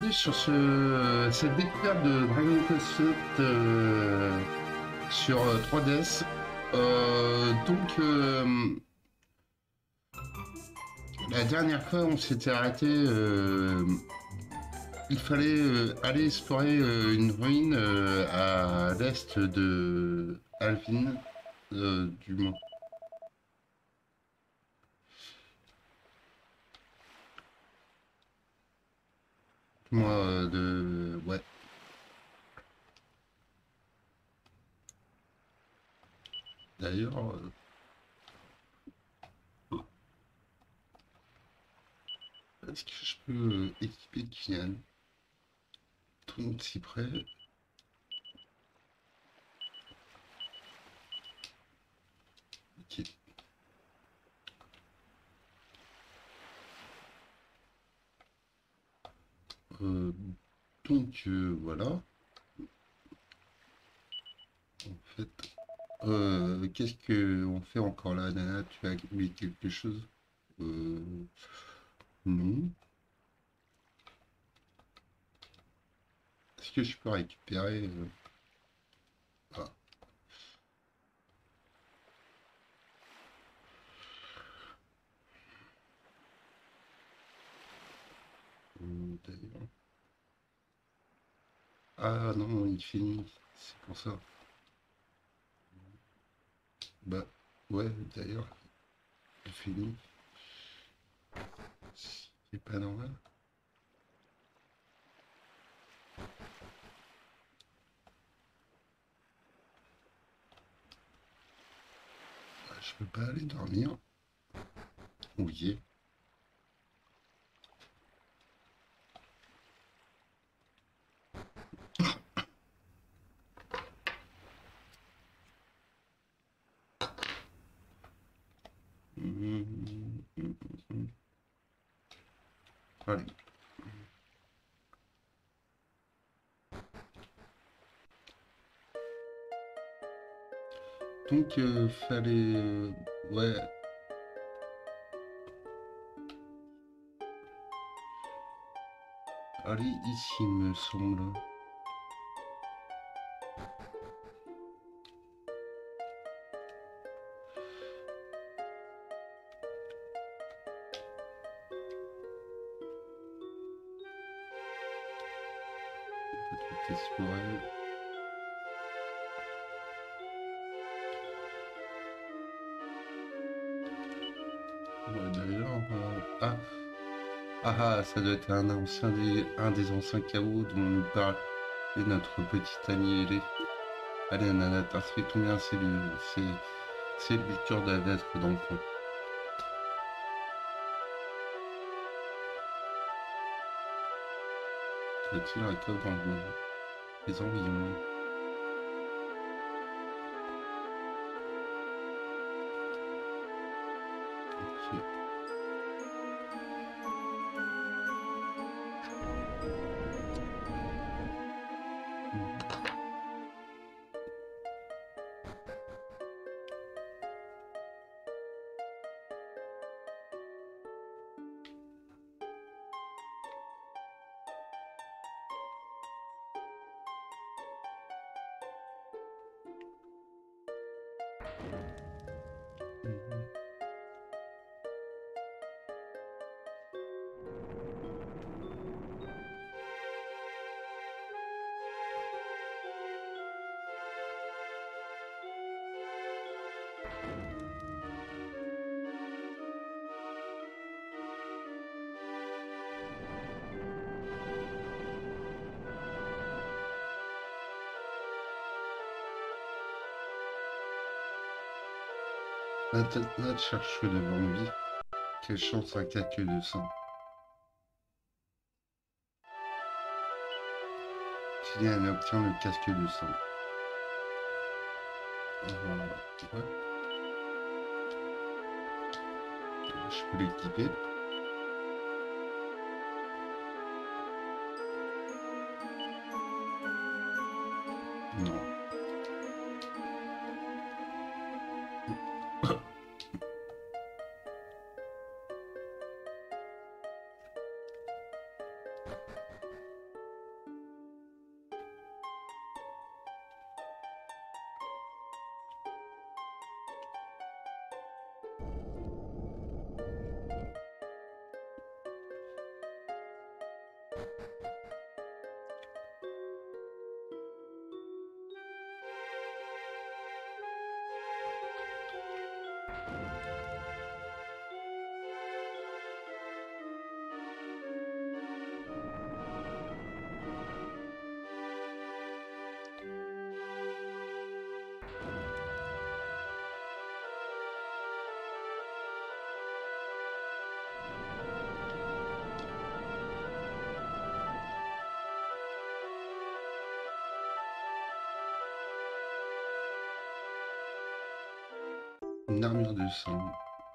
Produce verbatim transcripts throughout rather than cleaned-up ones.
bienvenue sur ce, cette découverte de Dragon Quest sept euh, sur euh, trois D S. Euh, donc, euh, la dernière fois, on s'était arrêté. Euh, il fallait euh, aller explorer euh, une ruine euh, à l'est de Alvin, euh, du moins. Moi, euh, de. Ouais. D'ailleurs, euh, est-ce que je peux euh, équiper Kian? Tout le monde s'y prête. Ok. Euh, donc euh, voilà, en fait, euh, qu'est-ce que on fait encore là, Nana? Tu as oublié quelque chose? Euh, non. Est-ce que je peux récupérer euh, ah, euh, d'ailleurs. Ah non, il finit, c'est pour ça. Bah ouais, d'ailleurs, il finit. C'est pas normal. Ah, je peux pas aller dormir. Oui. Hum, hum, hum, hum. Allez. Donc euh, fallait euh, ouais. Allez ici, me semble. Peut-être explorer. Ouais, d'ailleurs, euh, ah, ah, ah, ça doit être un ancien des, un des anciens chaos dont nous parle et notre petit ami ailé. Allez, Nana, t'inscris tout bien, c'est le, c'est, c'est le cœur d'être dans le coin. Y a-t-il un code dans le, les environs? Ok. Mhm. Mhm. Nat cherche devant lui. Quelle chance, un calcul de sang. Kylian obtient le casque de sang. Euh, ouais, je peux l'équiper. Non. Une armure de sang.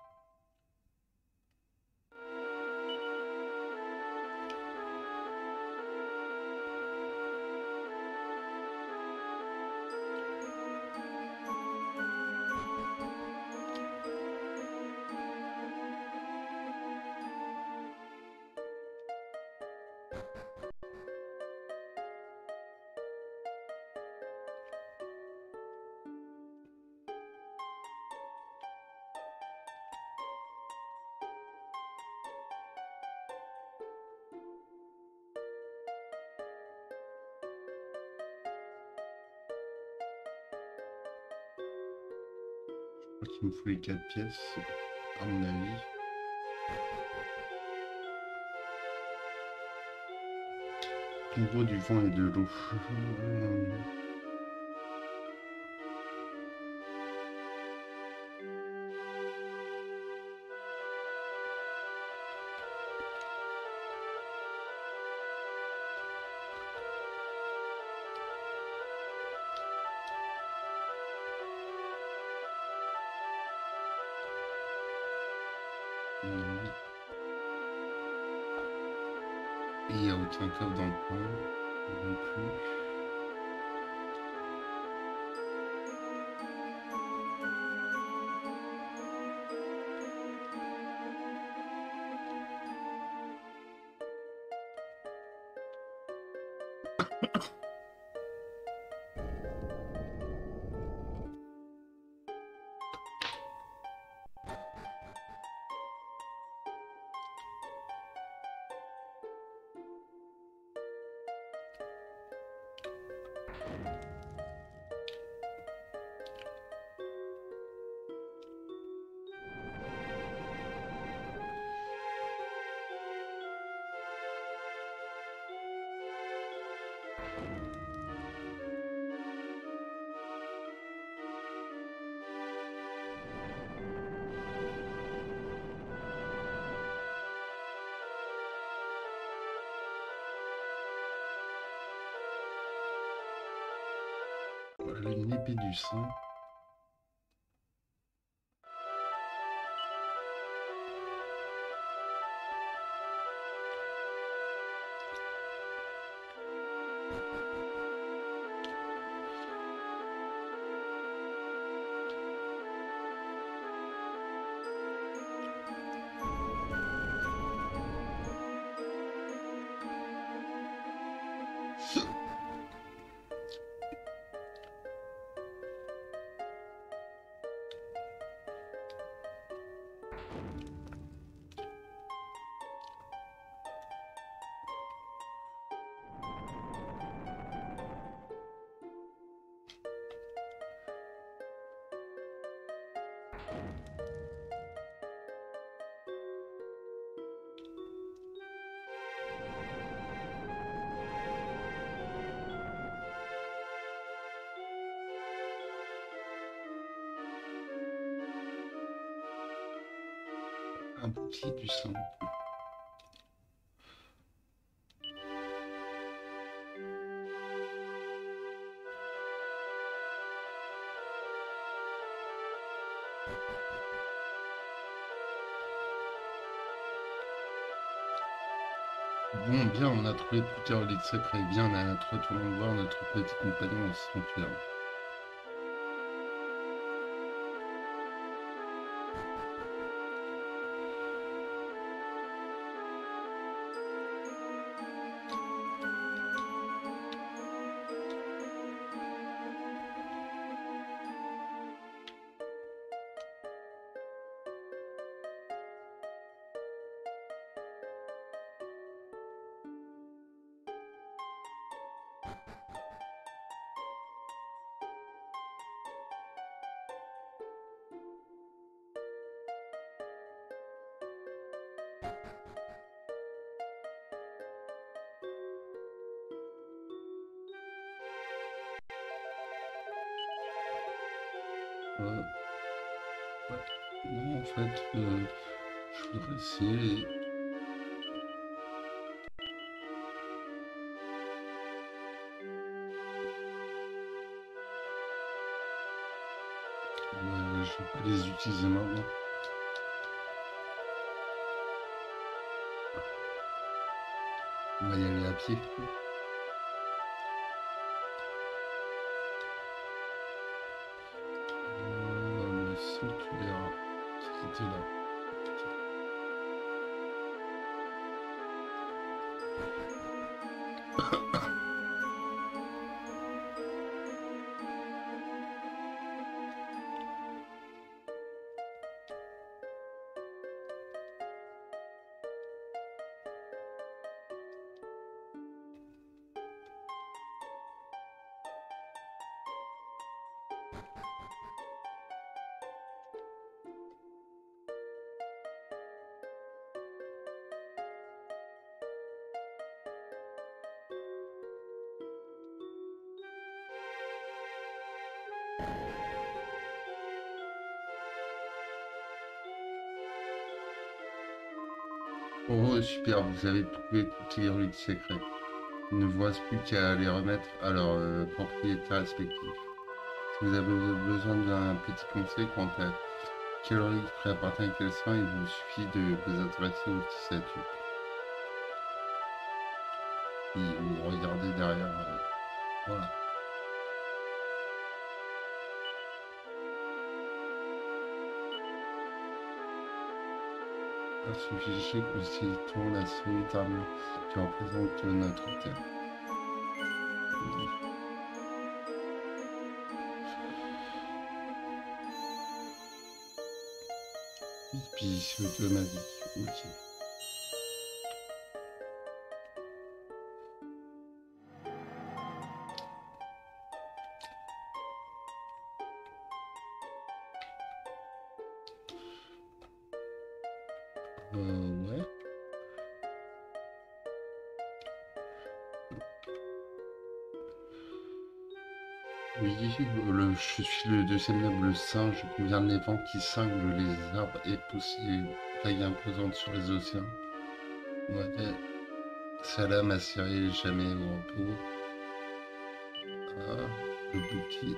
Je crois qu'il me faut les quatre pièces, à mon avis. Tombeau du vent et de l'eau. Non. Et il n'y a aucun coffre dans le coin non plus. Voilà une épée du sang. Un bouclier du sang. Bon, bien, on a trouvé plusieurs livres secrets. Bien, on a retournons voir notre petit compagnon au sanctuaire. Euh, ouais. Non, en fait, euh, je voudrais essayer. Ouais, je vais pas les utiliser maintenant. On va y aller à pied. Euh, le sanctuaire qui était là. Oh, super, vous avez trouvé toutes les reliques secrètes. Il ne vous reste plus qu'à les remettre à leurs euh, propriétaires respectifs. Si vous avez besoin d'un petit conseil quant à quelle relique appartient à quel saint, il vous suffit de vous intéresser aux petites statues. Et vous regardez derrière. euh, voilà. À ce fichier constituant la solide armure qui représente notre terre. Expédition automatique. Ok. Euh, ouais. Oui, le, je suis le deuxième noble singe, je gouverne les vents qui cinglent les arbres et poussent les tailles imposantes sur les océans. Ouais, Salam assuré jamais au repos. Ah, le bouclier.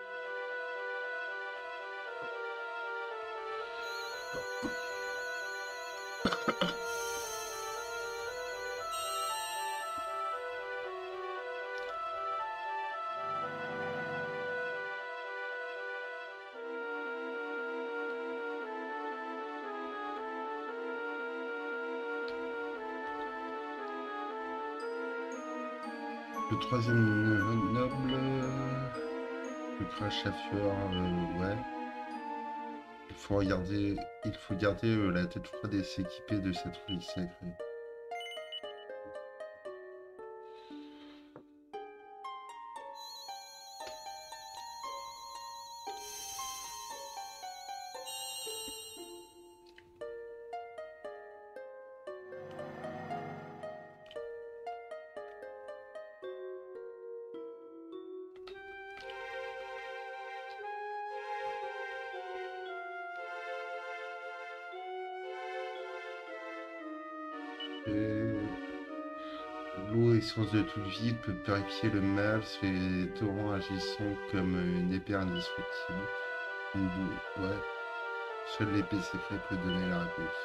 Le troisième noble, le crash à fureur, euh, ouais. Il faut regarder, il faut garder euh, la tête froide et s'équiper de cette relique sacrée. L'eau, essence de toute vie, peut purifier le mal, ces torrents agissant comme une épée indestructible. Une boue, ouais. Seule l'épée secrète peut donner la réponse.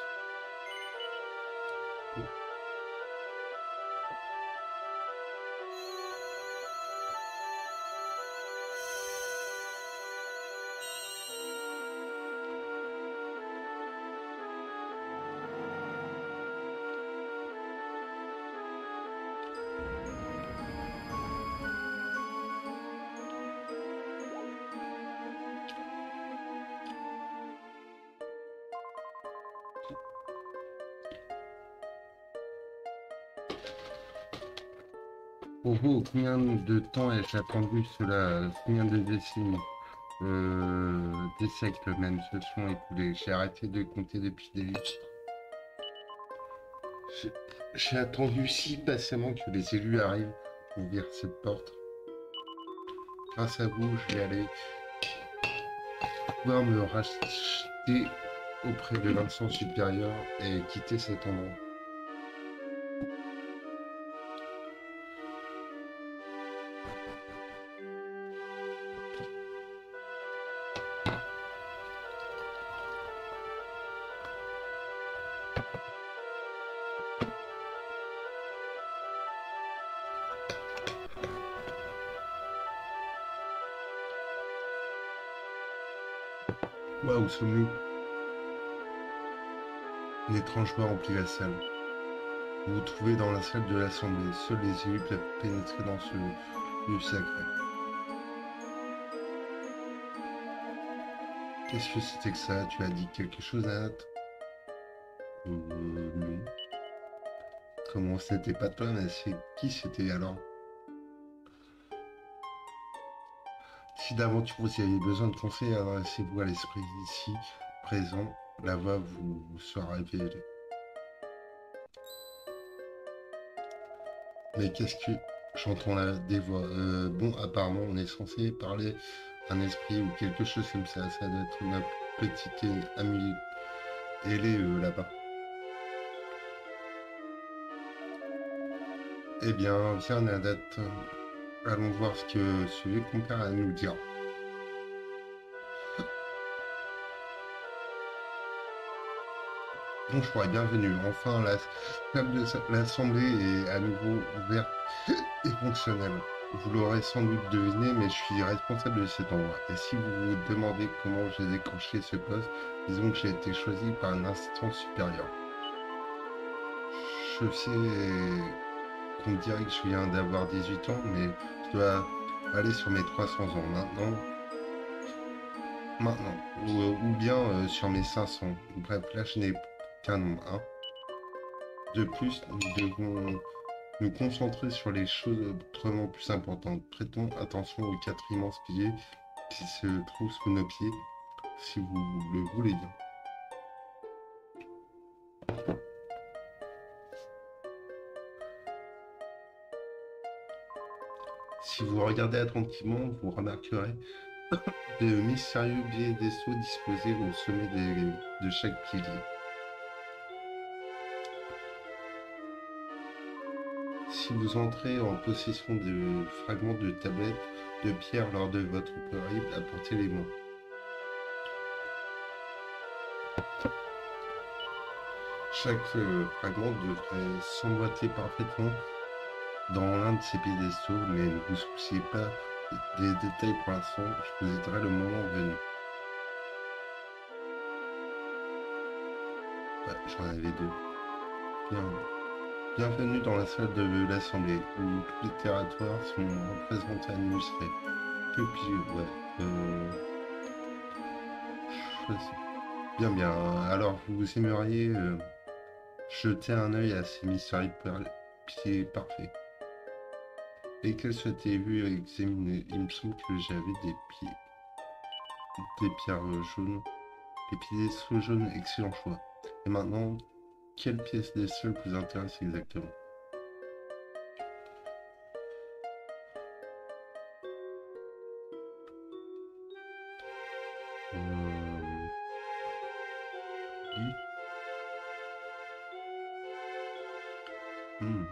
Oh, oh, combien de temps ai-je attendu cela? Combien de décennies? Euh, des siècles même se sont écoulés. J'ai arrêté de compter depuis des... J'ai j'ai attendu si patiemment que les élus arrivent pour ouvrir cette porte. Grâce à vous, je vais aller. pouvoir me racheter auprès de l'instance supérieure et quitter cet endroit. Waouh, sommes-nous? Une étrange voix remplit la salle. Vous vous trouvez dans la salle de l'Assemblée. Seuls les élus peuvent pénétrer dans ce lieu sacré. Qu'est-ce que c'était que ça? Tu as dit quelque chose, Nat? Euh, non. Comment c'était pas toi, mais c'est qui c'était alors? Si d'aventure vous avez besoin de conseils, adressez-vous à l'esprit ici présent. La voix vous sera révélée. Mais qu'est-ce que j'entends là des voix? euh, Bon, apparemment, on est censé parler un esprit ou quelque chose comme ça. Ça doit être ma petite amie. Elle est euh, là-bas. Eh bien, viens, Nadat. Allons voir ce que ce vieux compère a à nous dire. Bonjour et bienvenue. Enfin, la salle de l'Assemblée est à nouveau ouverte et fonctionnelle. Vous l'aurez sans doute deviné, mais je suis responsable de cet endroit. Et si vous vous demandez comment j'ai décroché ce poste, disons que j'ai été choisi par une instance supérieure. Je sais qu'on me dirait que je viens d'avoir dix-huit ans, mais je dois aller sur mes trois cents ans maintenant. Maintenant. Ou, ou bien euh, sur mes cinq cents. Bref, là je n'ai qu'un nombre un. De plus, nous devons nous concentrer sur les choses autrement plus importantes. Prêtons attention aux quatre immenses piliers qui se trouvent sous nos pieds, si vous le voulez bien. Si vous regardez attentivement, vous remarquerez de mystérieux billets d'eau disposés au sommet des, de chaque pilier. Si vous entrez en possession de fragments de tablettes de pierre lors de votre périple, apportez-les-moi. Chaque euh, fragment devrait s'emboîter parfaitement dans l'un de ces piédestaux, mais ne vous souciez pas des détails pour l'instant, je vous aiderai le moment venu. Ouais, j'en avais deux. Bien. Bienvenue dans la salle de l'Assemblée, où tous les territoires sont représentés administrés. Que puis ouais. Euh... Choisis. Bien, bien. Alors, vous aimeriez euh, jeter un œil à ces mystérieux pieds parfaits. Et qu'elles souhaitait vu et examiner, il me semble que j'avais des pieds. Des pierres jaunes. Les piédestaux jaunes, excellent choix. Et maintenant, quelle pièce des sols vous intéresse exactement? euh... Oui. Hmm.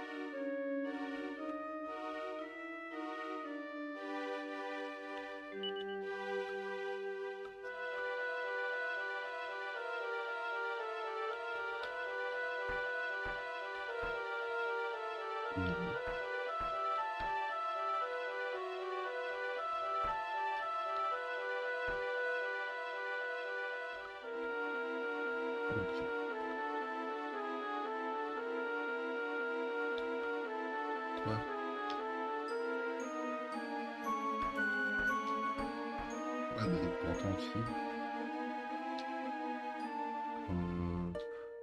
Non. Ok. Toi. Ah bah pourtant si. Euh...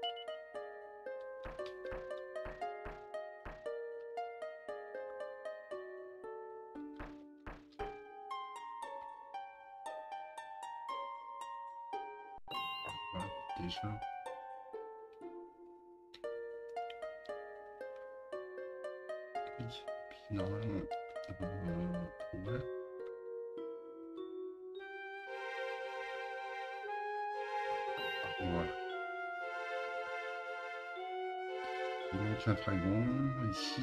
Voilà, déjà. Oui. Puis normalement. Euh... Ouais. Aucun fragment ici.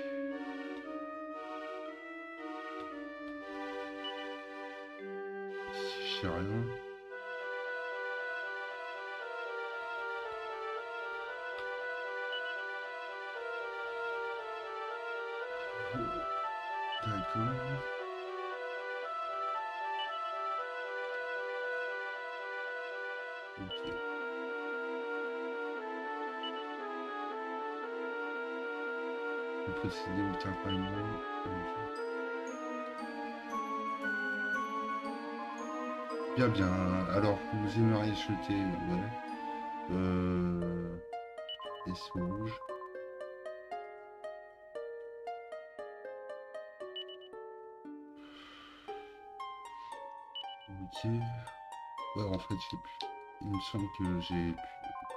Ici, je sais rien. D'accord. Ok. Vous possédez aucun fragment. Bien, bien. Alors, vous aimeriez jeter, ouais. Euh... Et c'est rouge. Ok. Ouais, en fait, j'ai plus. Il me semble que j'ai plus.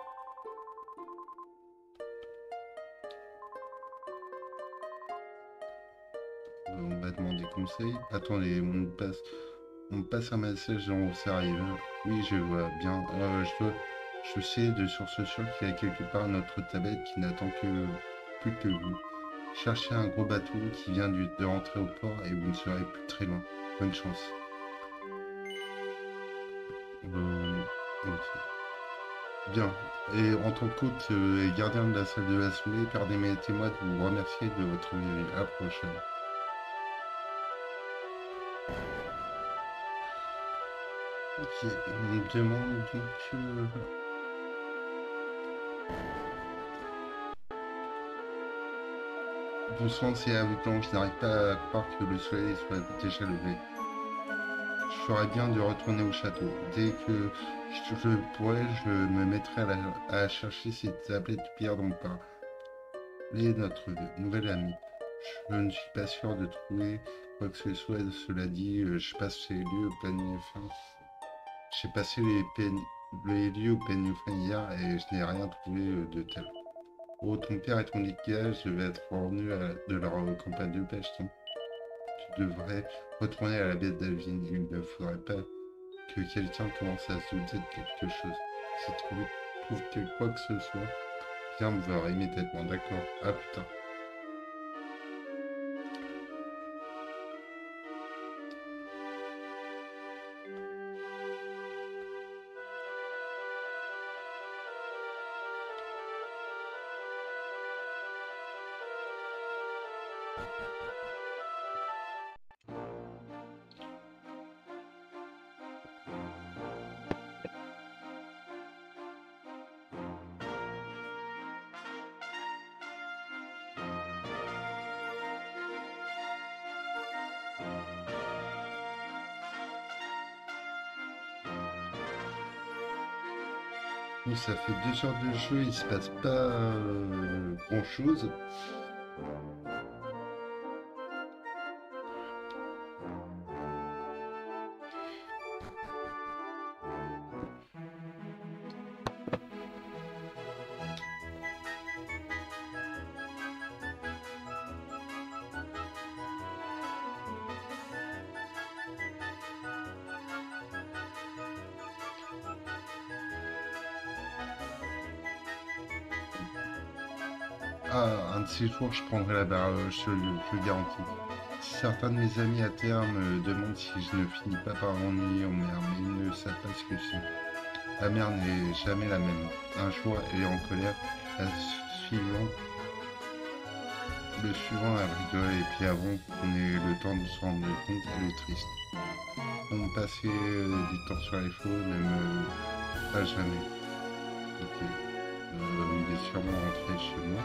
Euh, on va demander conseil. Attendez, on me passe, on me passe un message dans mon sérieux. Oui, je vois bien. Euh, je dois, je sais de source sûre qu'il y a quelque part notre tablette qui n'attend que plus que vous. Cherchez un gros bateau qui vient du- de rentrer au port et vous ne serez plus très loin. Bonne chance. Euh, ok. Bien. Et en tant qu'hôte euh, et gardien de la salle de l'Assemblée, permettez-moi de vous remercier de votre vie. À la prochaine. Ok, on me demande donc... euh, Bon sang, c'est aveuglant, je n'arrive pas à croire que le soleil soit déjà levé. Je ferais bien de retourner au château. Dès que je, je pourrais, je me mettrai à, la- à chercher ces tablettes de pierre dont parlait notre nouvel ami. Je ne suis pas sûr de trouver quoi que ce soit. Cela dit, euh, je passe ces lieux au peigne fin. J'ai passé les, peignes- les lieux au peigne fin hier et je n'ai rien trouvé euh, de tel. Oh, ton père et ton équipage devaient être revenus à- de leur euh, campagne de pêche, non? Tu devrais retourner à la baie d'Alvin. Il ne faudrait pas que quelqu'un commence à se douter de quelque chose. Si tu trouves trouves que quoi que ce soit, viens me voir immédiatement, d'accord? À plus tard. Bon, ça fait deux heures de jeu, il se passe pas euh, grand chose. Ah, un de ces jours, je prendrai la barre, euh, je te le je le garantis. Certains de mes amis à terme me demandent si je ne finis pas par m'ennuyer en mer, mais ils ne savent pas ce que c'est. La mer n'est jamais la même. Un jour, elle est en colère, la suivante, le suivant, elle rigole, et puis avant qu'on ait le temps de se rendre compte, elle est triste. Bon, passer euh, du temps sur les flots ne me va jamais. Ok. Euh, il est sûrement rentré chez moi.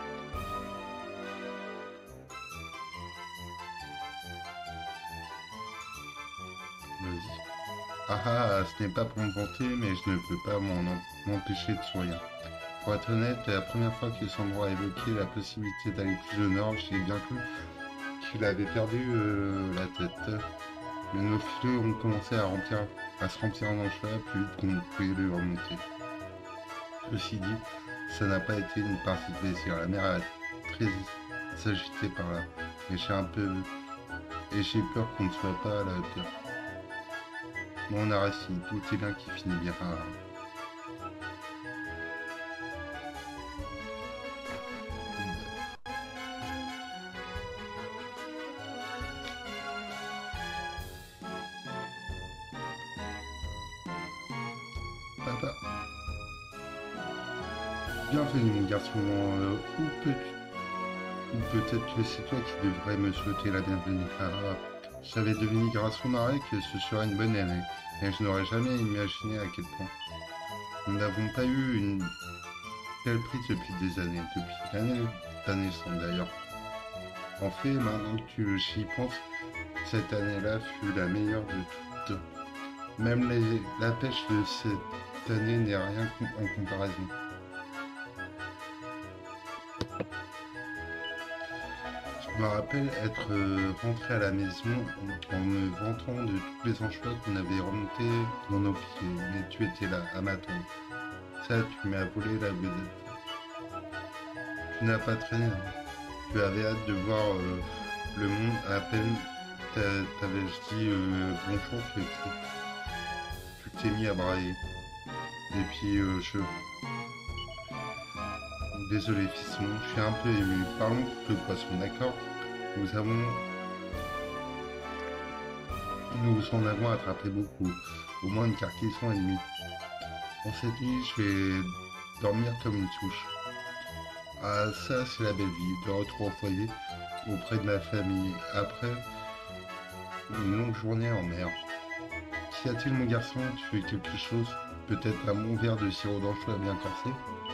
Vas-y. Ah ah, ce n'est pas pour me vanter, mais je ne peux pas m'en en- m'empêcher de sourire. Pour être honnête, la première fois que Sandro a évoqué la possibilité d'aller plus au nord, j'ai bien cru qu'il avait perdu euh, la tête. Mais nos filets ont commencé à, remplir, à se remplir d'anchois plus vite qu'on ne pouvait le remonter. Ceci dit, ça n'a pas été une partie de plaisir. La mer a très s'agité par là. Et j'ai un peu... Et j'ai peur qu'on ne soit pas à la hauteur. Mon Arassi, tout est bien qui finit bien. sympa. Bienvenue mon garçon, euh, ou peut ou peut-être que c'est toi qui devrais me souhaiter la bienvenue, car euh, j'avais deviné grâce au marais que ce serait une bonne année, et je n'aurais jamais imaginé à quel point. Nous n'avons pas eu une telle prise depuis des années, depuis l'année de naissance d'ailleurs. En fait, maintenant que j'y pense, cette année-là fut la meilleure de toutes. Même les- la pêche de cette année n'est rien com- en comparaison. Je me rappelle être euh, rentré à la maison en, en me vantant de tous les anchois qu'on avait remontés dans nos filets, mais tu étais là à m'attendre. Ça, tu m'as volé la vedette. Tu n'as pas traîné, hein. Tu avais hâte de voir euh, le monde à peine t'a- t'avais-je dit euh, bonjour que tu tu t'es mis à brailler. Et puis euh, je... Désolé fiston, je suis un peu ému. Parlons de poisson, d'accord? Nous avons... Nous en avons attrapé beaucoup. Au moins une cargaison et demie. En cette nuit, je vais dormir comme une souche. Ah, ça, c'est la belle vie. De retour au foyer, auprès de ma famille. Après, une longue journée en mer. Qu'y a-t-il, mon garçon? Tu fais quelque chose? Peut-être un bon verre de sirop d'anchois bien corsé?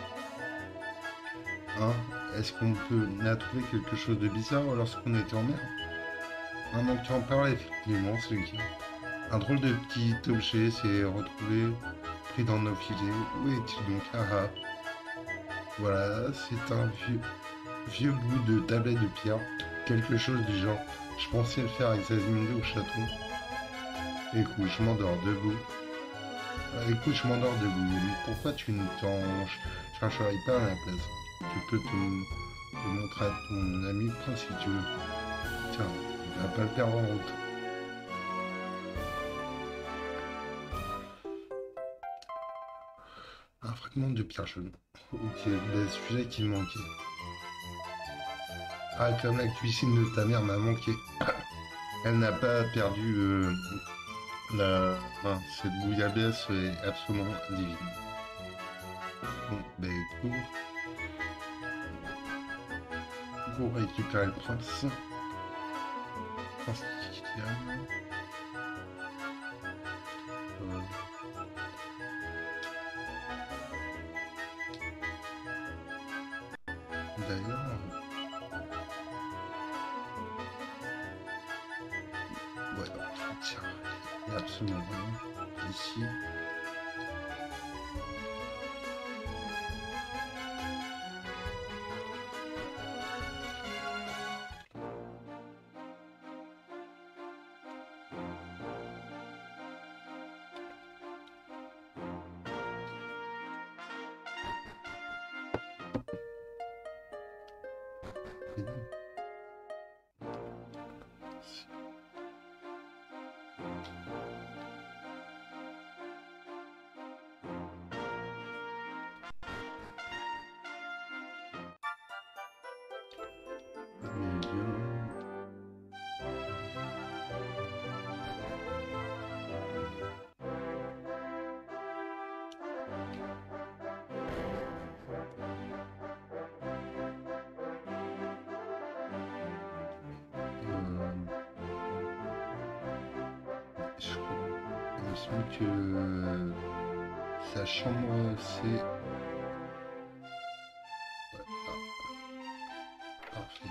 Hein? Est-ce qu'on peut on a trouvé quelque chose de bizarre lorsqu'on était en mer? Maintenant que tu en parles, effectivement, c'est le cas. Un drôle de petit objet s'est retrouvé pris dans nos filets. Où est-il donc? Ah ah. Voilà, c'est un vieux, vieux bout de tablette de pierre. Quelque chose du genre. Je pensais le faire examiner au château. Écoute, je m'endors debout. Euh, Écoute, je m'endors debout. Pourquoi tu ne t'en ch- chercherais pas à la place? Tu peux te, te montrer à ton ami Prince si tu veux. Tiens, tu vas pas le perdre en route. Un fragment de pierre jaune. Ok, ben, celui-là qui me manquait. Ah, comme la cuisine de ta mère m'a manqué. Elle n'a pas perdu euh, la... Enfin, cette bouillabaisse est absolument divine. Bon, ben écoute, pour récupérer le prince. Prince Kylian. Euh, D'ailleurs, ouais, tiens, il n'y a absolument rien ici. Et non. Mais bien. Euh, je crois, il me semble que sa chambre, c'est... Ouais, ah, parfait.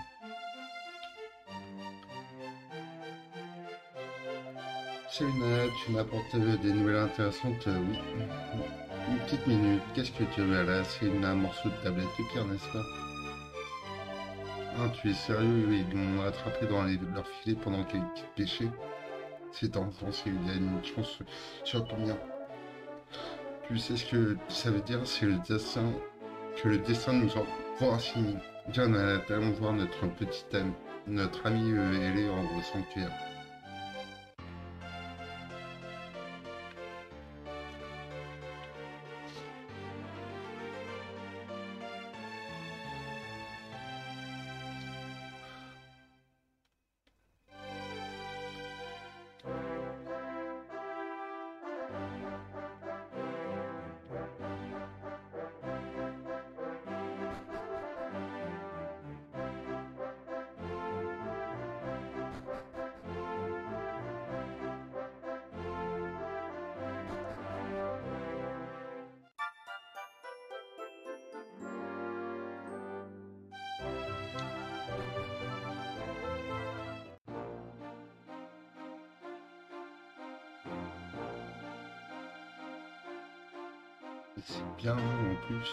Salut Nana, tu m'apportes euh, des nouvelles intéressantes, euh, oui. Une petite minute, qu'est-ce que tu as là? C'est une- un morceau de tablette de pierre, n'est-ce pas? Ah, tu es sérieux? Ils l'ont attrapé dans les, leur filet pendant qu'ils pêchaient. C'est enfance, il y a une chance sur combien? Tu sais ce que ça veut dire? C'est le destin, que le destin nous envoie ainsi. Viens, Nana, allons voir notre petite amie, notre amie euh, ailée en sanctuaire. C'est bien long en plus.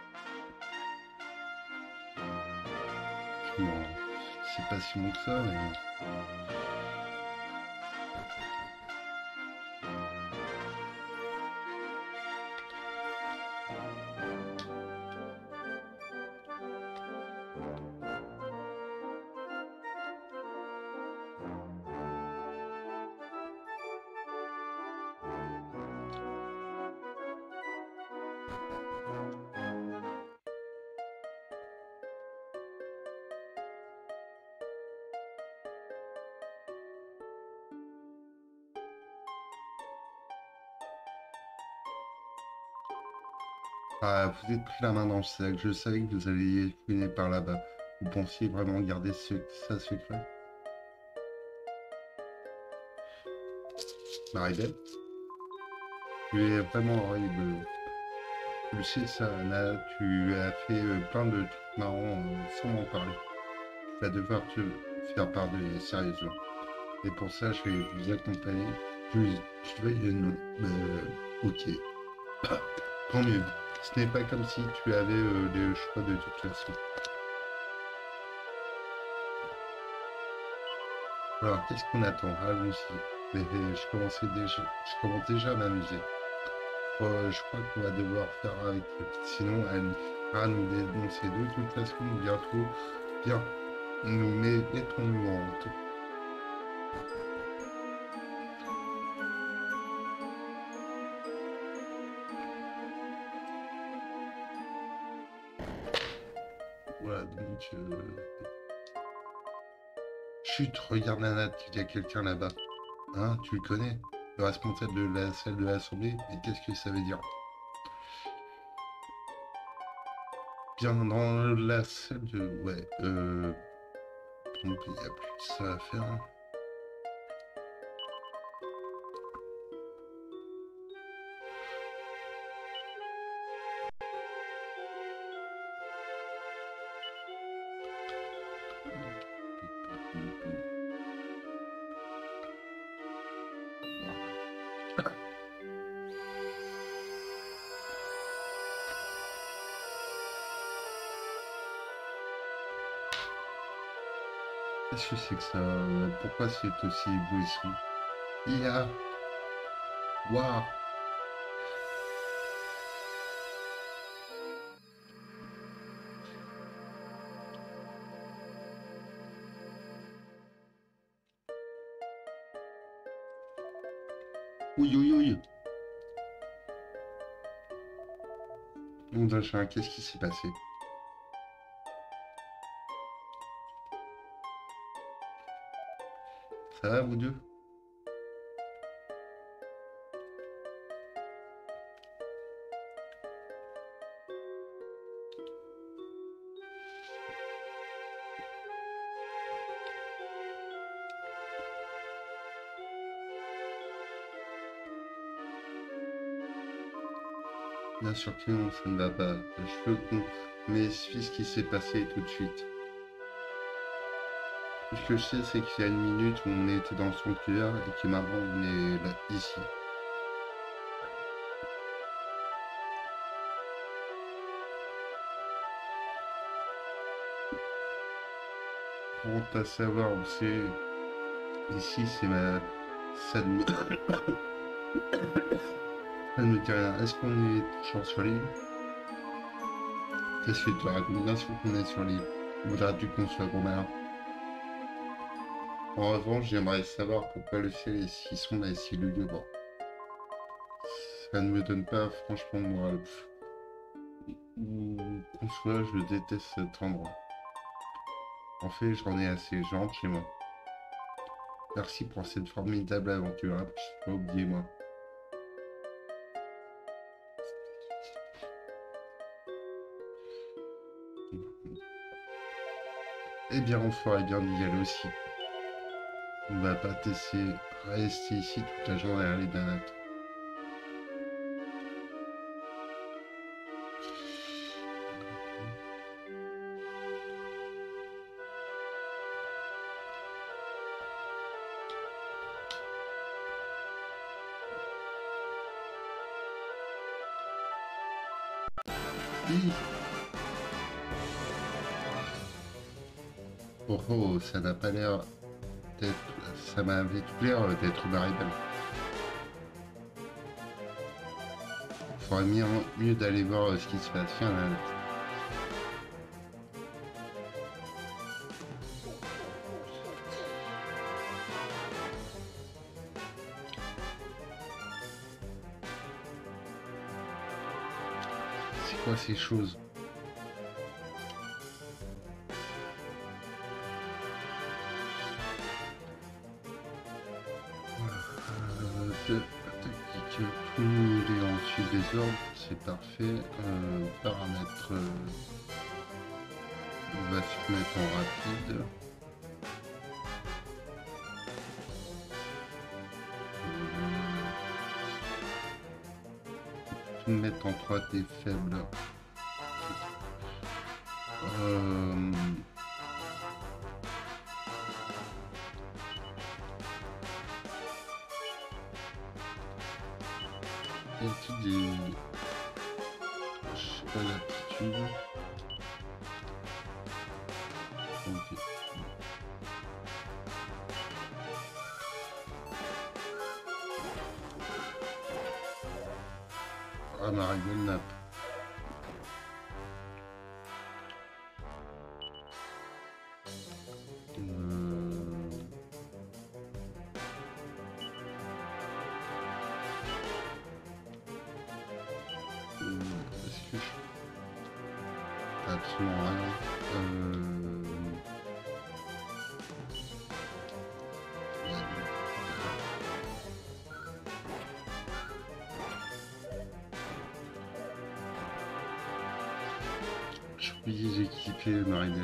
Bon, c'est pas si long que ça, mais... Ah, vous êtes pris la main dans le sac. Je savais que vous alliez fouiner par là-bas. Vous pensiez vraiment garder ce... ça secret? Maribel, tu es vraiment horrible. Tu le sais, ça, Anna, tu as fait euh, plein de trucs marrants euh, sans m'en parler. Tu vas devoir te faire pardonner, sérieusement. Et pour ça, je vais vous accompagner. Je, je vais... Non. Euh, ok. Tant mieux. Ce n'est pas comme si tu avais euh, le choix de toute façon. Alors, qu'est-ce qu'on attend? Allons-y. Mais euh, je commençais déjà, je commence déjà à m'amuser. Euh, je crois qu'on va devoir faire avec. Sinon, elle va nous dénoncer de toute façon bientôt. Bien, nous met- mettons-nous en honte. Voilà, donc... Euh... Chut, regarde Nana, il y a quelqu'un là-bas. Hein, tu le connais? Le responsable de la salle de l'Assemblée? Mais qu'est-ce que ça veut dire? Bien dans la salle de... Ouais, euh... donc, il n'y a plus que ça à faire. Hein. Qu'est-ce que c'est que ça? euh, Pourquoi c'est aussi éblouissant? I A! Waouh! Oui, oui, oui. Mon Dieu, qu'est-ce qui s'est passé? Ça va, vous deux? Bien sûr que non, ça ne va pas. Je veux qu'on m'explique ce qui s'est passé tout de suite. Tout ce que je sais, c'est qu'il y a une minute, on était dans son cœur et que maintenant, on est là, ici. Pour à savoir où c'est... Ici, c'est ma... Ça ne me... ça ne me dit rien. Est-ce qu'on est toujours sur l'île? Qu'est-ce que tu racontes bien sûr qu'on est sur l'île? Voudras-tu qu'on soit grand-mère? En revanche, j'aimerais savoir pourquoi le ciel est si sombre et si lugubre. Ça ne me donne pas franchement de morale. Où qu'on soit, je déteste cet endroit. En fait, j'en ai assez, je rentre chez moi. Merci pour cette formidable aventure. Hein. Je pas oublié moi. Eh bien, on ferait bien d'y aller aussi. On va pas tester, rester ici toute la journée à aller d'un autre. Oui. Oh oh, ça n'a pas l'air d'être... Ça m'avait tout l'air d'être Maribel. Il faudrait mieux, mieux d'aller voir ce qui se passe. Tiens, là. C'est quoi ces choses? Euh, de- tactique, tout le monde est en dessus des ordres, c'est parfait. Euh, paramètres, euh, on va se mettre en rapide. Euh, tout mettre en trois D faible. Euh, y a-t-il des... Je sais pas, l'aptitude. Ok. Ah, Maribel n'a pas. Euh... Est-ce que je... Absolument rien. Euh... Je suis obligé d'équiper Maribel.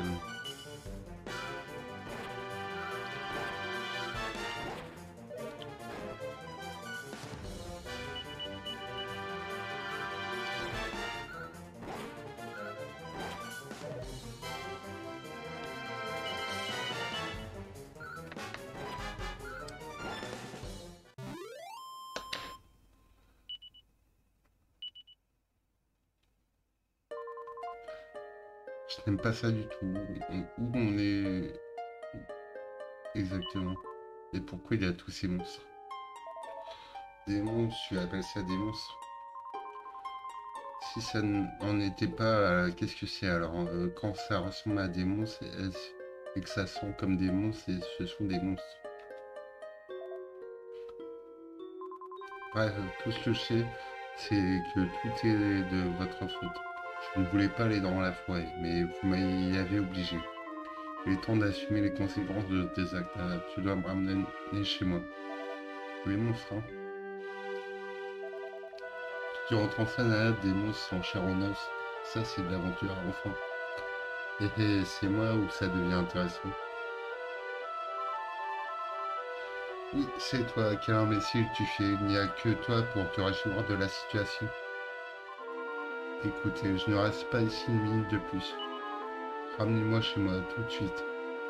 Je n'aime pas ça du tout. On- Où on est exactement? Et pourquoi il y a tous ces monstres? Des monstres, tu appelles ça des monstres? Si ça n'en était pas, euh, qu'est-ce que c'est alors? Euh, quand ça ressemble à des monstres et, et que ça sent comme des monstres, et ce sont des monstres. Bref, tout ce que je sais, c'est que tout est de votre faute. Je ne voulais pas aller dans la forêt, mais vous m'y avez obligé. Il est temps d'assumer les conséquences de tes actes. Ah, tu dois me ramener chez moi. Les monstres, hein. Tu rentres en scène à des monstres en chair en os. Ça, c'est de l'aventure, enfin. Et, et c'est moi où ça devient intéressant. Oui, c'est toi, quel imbécile tu fais. Il n'y a que toi pour te résoudre de la situation. Écoutez, je ne reste pas ici une minute de plus. Ramenez-moi chez moi tout de suite.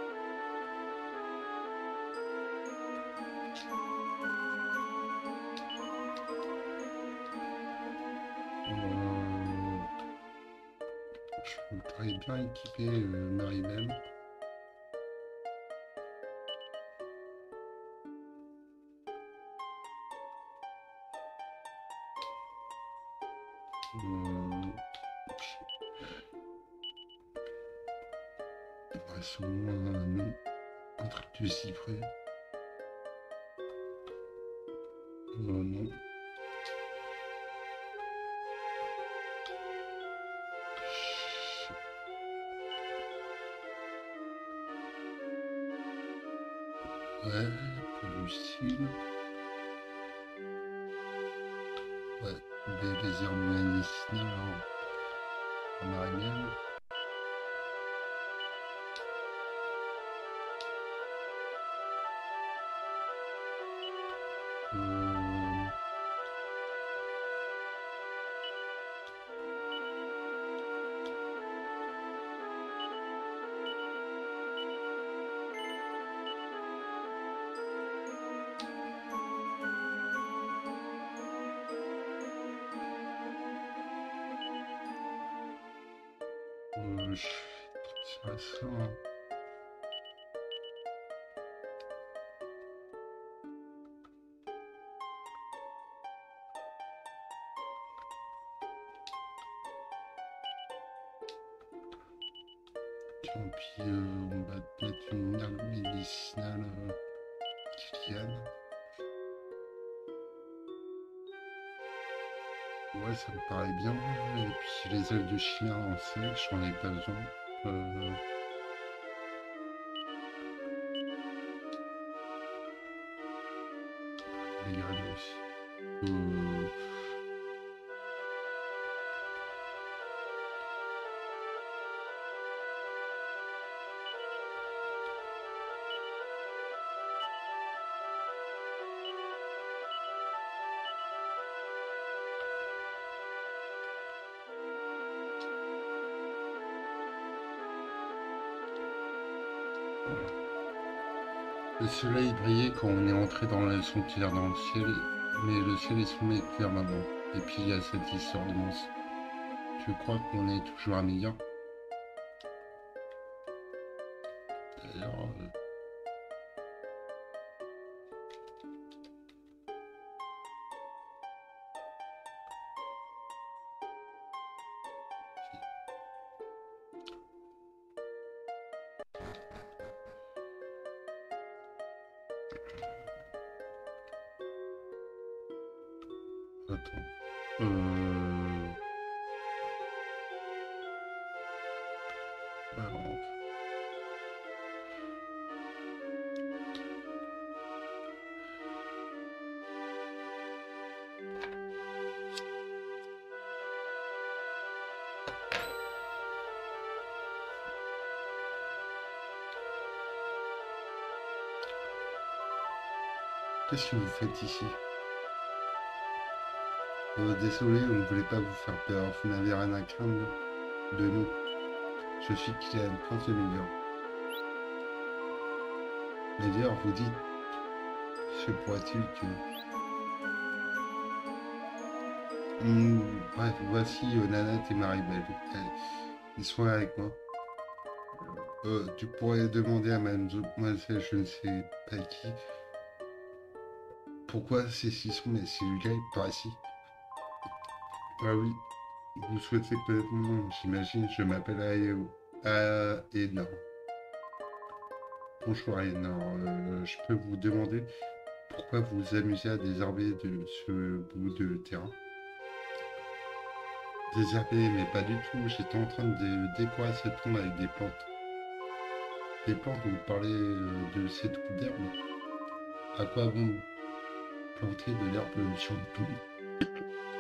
Euh, je voudrais bien équiper euh, Maribel. Euh, ouais, sûrement un, un truc de cyprès. Euh, non. Ouais, pour du style. Ouais, des plaisirs médicinaux à Maribel. Euh, je suis sur ça. Hein. Tiens, puis euh, on va te mettre une herbe médicinale euh, Kylian. Ouais, ça me paraît bien. Et puis les ailes de chien, on sait que j'en ai pas besoin. Euh... Regarde aussi. Euh... Le soleil brillait quand on est entré dans le son clair dans le ciel, mais le ciel est sommet clair maintenant. Et puis il y a cette histoire de monstre. Tu crois qu'on est toujours amis? D'ailleurs, euh, attends. Euh... Alors, qu'est-ce que vous faites ici? Euh, désolé, on ne voulait pas vous faire peur. Vous n'avez rien à craindre de nous. Je suis Kylian, prince de Médior. Médior, vous dites, se pourrait-il que... Hmm, bref, voici euh, Nanette et Maribel. Eh, ils sont là avec moi. Euh, tu pourrais demander à mademoiselle, je ne sais pas qui, pourquoi ces six sont mes cellules par ici. Ah oui, vous souhaitez connaître mon nom, j'imagine, je m'appelle Aéo. Aénor. Bonjour Aénor, euh, je peux vous demander pourquoi vous vous amusez à désherber de ce bout de terrain? Désherber, mais pas du tout, j'étais en train de décorer cette tombe avec des plantes. Des plantes, vous parlez euh, de ces trous d'herbe? À quoi bon planter de l'herbe sur une tombe?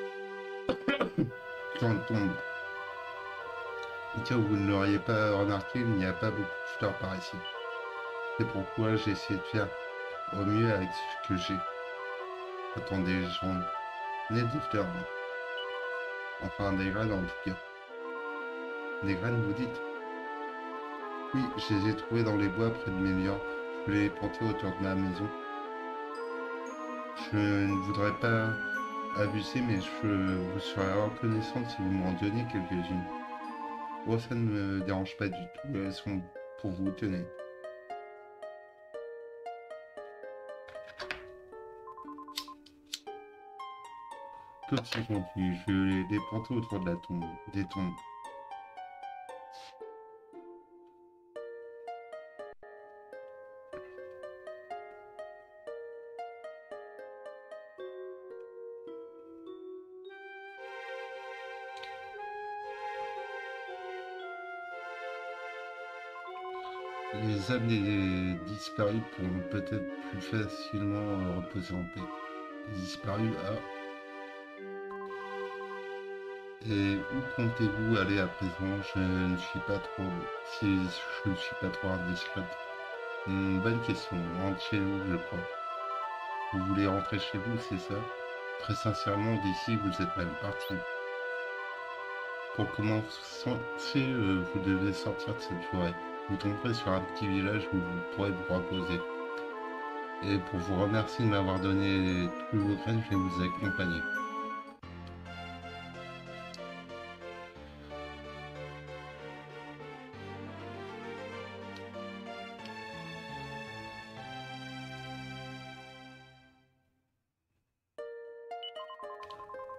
Sur une tombe. Tiens, vous ne l'auriez pas remarqué, il n'y a pas beaucoup de fleurs par ici. C'est pourquoi j'ai essayé de faire au mieux avec ce que j'ai. Attendez, j'en ai des fleurs. Hein. Enfin, des graines en tout cas. Des graines, vous dites? Oui, je les ai trouvées dans les bois près de Mélior. Je voulais les planter autour de ma maison. Je ne voudrais pas abuser, mais je vous serais reconnaissante si vous m'en donniez quelques-unes. Oh, ça ne me dérange pas du tout, elles sont pour vous, tenez. Tout s'y continue, je vais les planter autour de la tombe, des tombes. Les âmes des disparus pourront peut-être plus facilement reposer en paix. Les disparus, ah. Et où comptez-vous aller à présent? Je ne suis pas trop... Si je ne suis pas trop indiscrète. Hmm, bonne question. Rentre chez vous, je crois. Vous voulez rentrer chez vous, c'est ça? Très sincèrement, d'ici, vous êtes mal parti. Pour commencer, euh, vous devez sortir de cette forêt. Vous tomberez sur un petit village où vous pourrez vous reposer. Et pour vous remercier de m'avoir donné tous vos graines, je vais vous accompagner.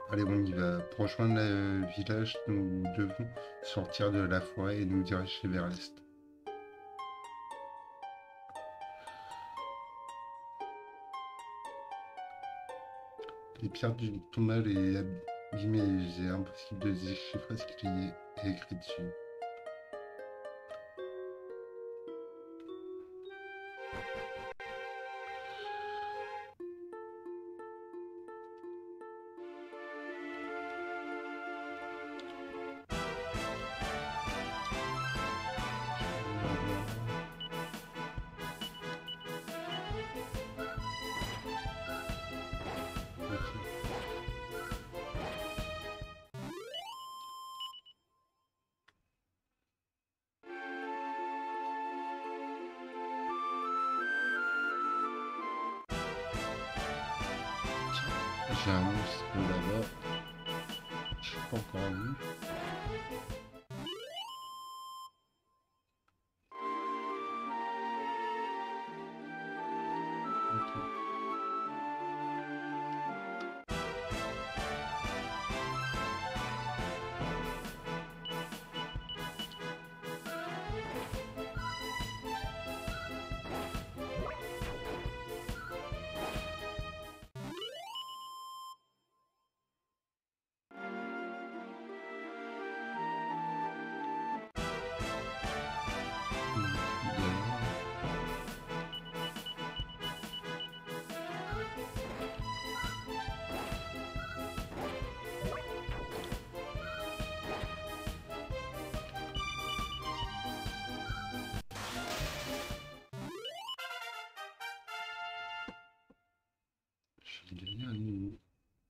Allez, on y va. Pour rejoindre le village, nous devons sortir de la forêt et nous diriger vers l'est. Les pierres du tombal est abîmées, c'est impossible de déchiffrer ce qui est écrit dessus. J'ai un monstre là-bas. Je suis pas encore vu. Ok. J'ai gagné un niveau.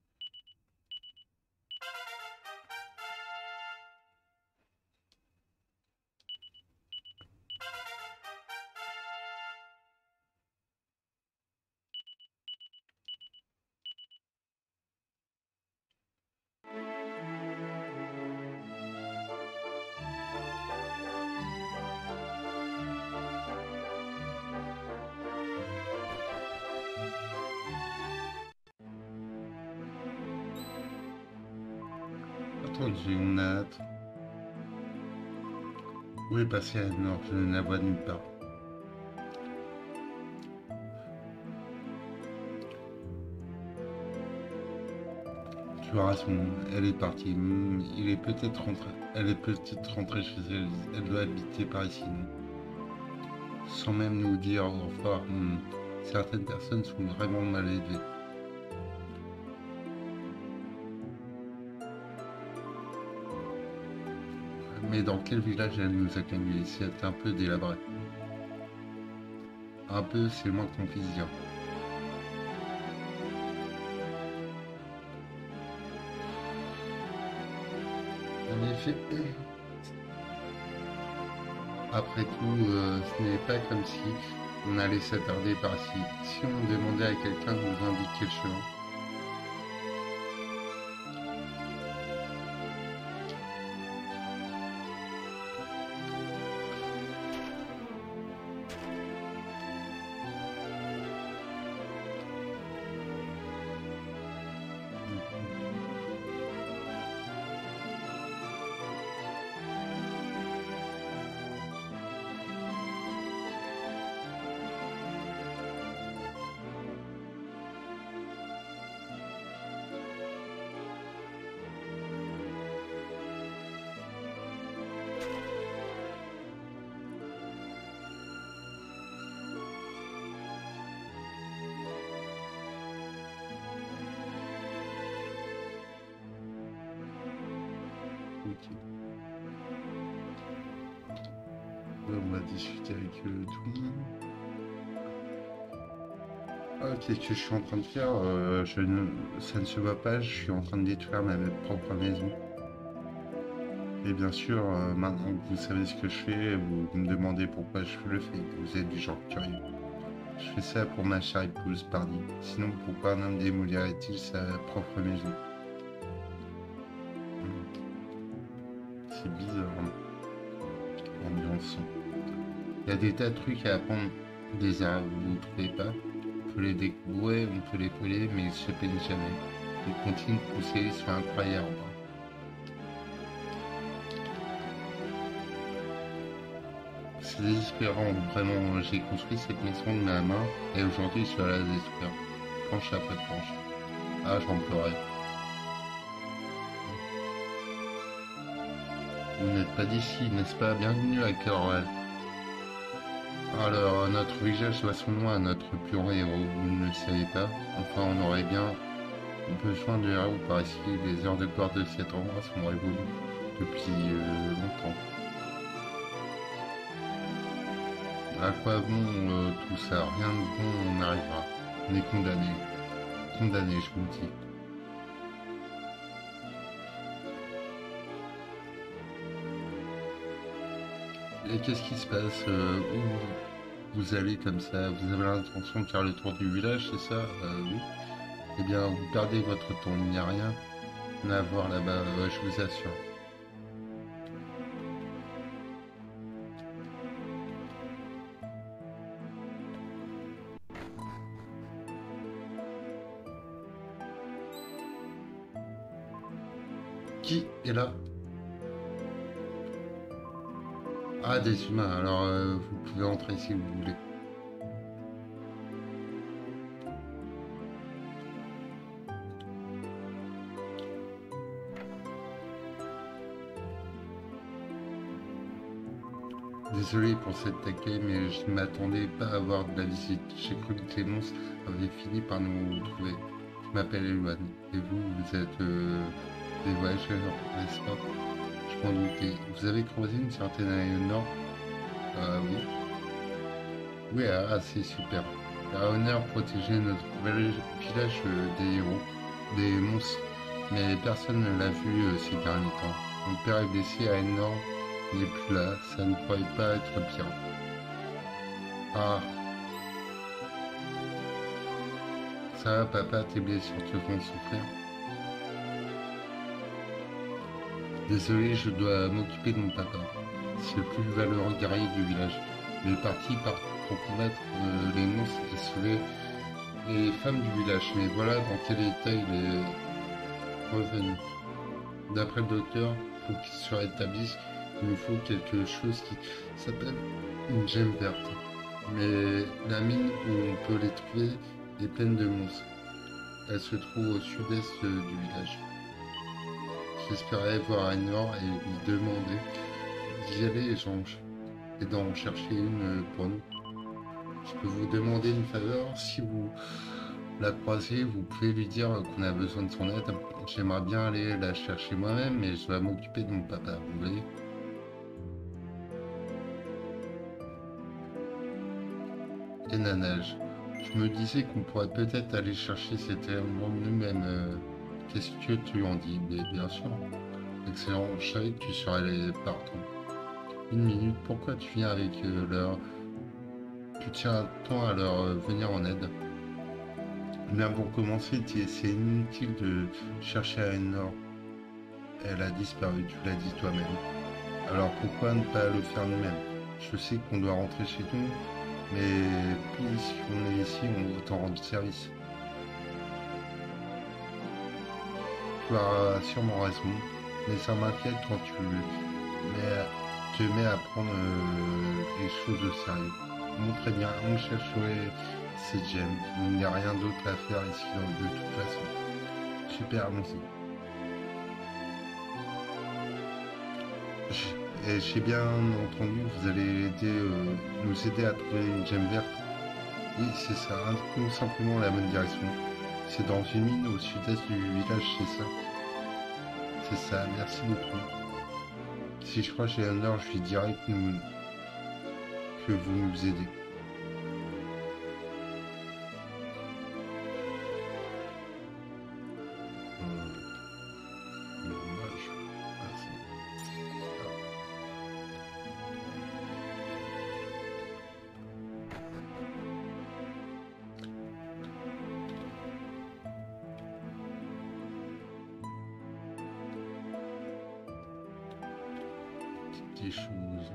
Attendez, on a... Où est passé à nord? Je ne la vois nulle part. Tu as raison, elle est partie. Hmm, il est peut-être rentré. Elle est peut-être rentrée chez elle. Elle doit habiter par ici, non? Sans même nous dire au revoir. Hmm, certaines personnes sont vraiment mal élevées. Mais dans quel village elle nous a conduits? C'est un peu délabré. Un peu, c'est le moins qu'on puisse dire. En effet, après tout, euh, ce n'est pas comme si on allait s'attarder par ici. Si on demandait à quelqu'un de nous indiquer le chemin. Ok. Ouais, on va discuter avec euh, tout le monde. Ah, qu'est-ce que je suis en train de faire? Euh, je ne... Ça ne se voit pas, je suis en train de détruire ma propre maison. Et bien sûr, euh, maintenant que vous savez ce que je fais, vous, vous me demandez pourquoi je le fais. Vous êtes du genre curieux. Je fais ça pour ma chère épouse, pardi. Sinon, pourquoi un homme démolirait-il sa propre maison? Hmm. C'est bizarre, hein, l'ambiance. Il y a des tas de trucs à apprendre des arbres, vous ne trouvez pas? On peut les découvrir, on peut les coller, mais ils se peignent jamais. Il continue de pousser, c'est incroyable. C'est désespérant, vraiment. J'ai construit cette maison de ma main et aujourd'hui je suis à la désespère. Planche après planche. Ah, j'en pleurais. Vous n'êtes pas d'ici, n'est-ce pas? Bienvenue à Corel. Alors, notre village doit son nom à notre plus grand héros, vous ne le savez pas? Enfin, on aurait bien besoin de héros par ici. Les heures de gloire de cet endroit sont révolues depuis euh, longtemps. À quoi bon euh, tout ça? Rien de bon n'arrivera. On est condamné. Condamné, je vous le dis. Et qu'est-ce qui se passe? euh, Où vous allez comme ça? Vous avez l'intention de faire le tour du village, c'est ça? euh, Oui. Eh bien, vous perdez votre temps. Il n'y a rien à voir là-bas, ouais, je vous assure. Qui est là? Ah, des humains. Alors, euh, vous pouvez entrer si vous voulez. Désolé pour cette accueil, mais je ne m'attendais pas à avoir de la visite. J'ai cru que Clémence avait fini par nous trouver. Je m'appelle Eloane. Et vous, vous êtes euh, des voyageurs, n'est-ce pas? Je m'en doutais. Vous avez croisé une certaine Aéonor? Ah oui. Oui, ah, c'est super. Aéonor protégeait notre village euh, des héros, des monstres. Mais personne ne l'a vu euh, ces derniers temps. Mon père est blessé, Aéonor n'est plus là. Ça ne pourrait pas être pire. Ah, ça va, papa, tes blessures te font souffrir. Désolé, je dois m'occuper de mon papa. C'est le plus valeureux guerrier du village. Il est parti par- pour combattre euh, les monstres et sauver les femmes du village. Mais voilà dans quel état il est revenu. D'après le docteur, pour qu'il se rétablisse, il nous faut quelque chose qui s'appelle une gemme verte. Mais la mine où on peut les trouver est pleine de monstres. Elle se trouve au sud-est euh, du village. J'espérais voir Raynor et lui demander d'y aller et d'en chercher une euh, pour nous. Je peux vous demander une faveur, si vous la croisez, vous pouvez lui dire qu'on a besoin de son aide. J'aimerais bien aller la chercher moi-même, mais je dois m'occuper de mon papa, vous voyez. Et Nanage, je me disais qu'on pourrait peut-être aller chercher cet élément nous-mêmes. Euh, Qu'est-ce que tu en dis? Mais bien sûr. Excellent, je savais que tu serais allé partout. Une minute, pourquoi tu viens avec euh, leur... Tu tiens tant à leur euh, venir en aide? Bien pour commencer, c'est inutile de chercher à Nord. Elle a disparu, tu l'as dit toi-même. Alors pourquoi ne pas le faire nous-mêmes? Je sais qu'on doit rentrer chez nous, mais puisqu'on est ici, on va t'en rendre service. Tu as sûrement raison, mais ça m'inquiète quand tu mets, te mets à prendre euh, les choses au sérieux. Bon, très bien, on chercherait cette gemme. Il n'y a rien d'autre à faire ici de toute façon. Super, allons-y. Et j'ai bien entendu, vous allez aider, euh, nous aider à trouver une gemme verte. Oui, c'est ça, indique-nous simplement la bonne direction. C'est dans une mine au sud-est du village, c'est ça. C'est ça, merci beaucoup. Si je crois chez Honor, je lui dirai que, nous, que vous nous aidez. Des choses.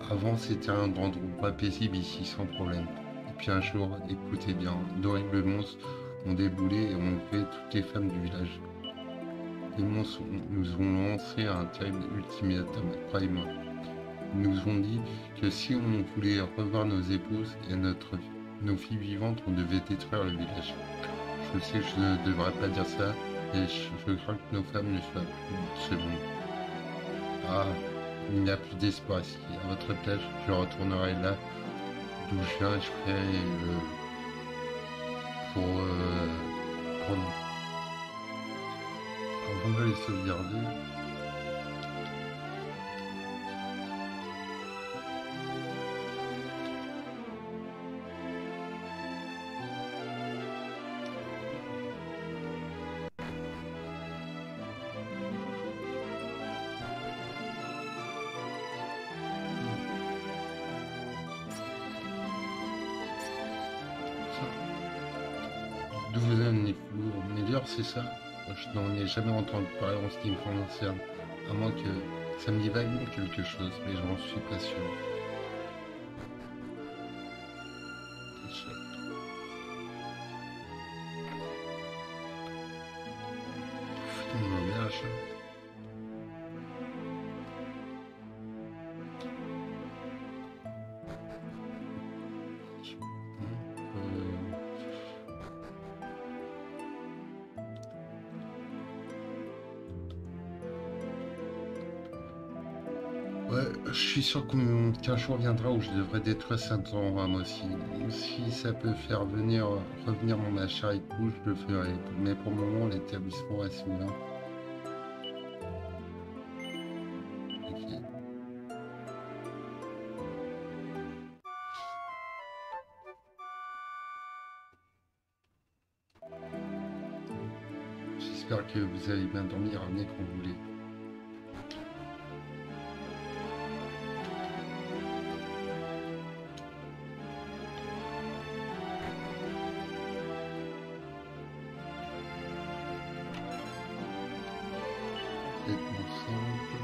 Avant, c'était un endroit paisible ici, sans problème. Et puis un jour, écoutez bien, d'horribles monstres ont déboulé et ont tué toutes les femmes du village. Les monstres nous ont lancé un terrible ultimatum, croyez-moi. Ils nous ont dit que si on voulait revoir nos épouses et notre, nos filles vivantes, on devait détruire le village. Je sais que je ne devrais pas dire ça, et je, je crains que nos femmes ne soient plus de ce monde. Ah, il n'y a plus d'espoir ici. À votre place, je retournerai là d'où je viens et je ferai euh, pour euh, prendre. Avant de les sauvegarder. D'où vous amenez-vous? Mélior, c'est ça? Je n'en ai jamais entendu parler en ce qui me concerne. À moins que ça me dit vaguement quelque chose, mais j'en suis pas sûr. Putain, mon village. Ouais, je suis sûr qu'on- qu'un jour viendra où je devrais détruire Saint-Laurent moi aussi. Si ça peut faire venir, revenir mon achat époux, je le ferai. Mais pour le moment, l'établissement reste ouvert. Ok. J'espère que vous allez bien dormir, revenez quand vous voulez. Complètement simple.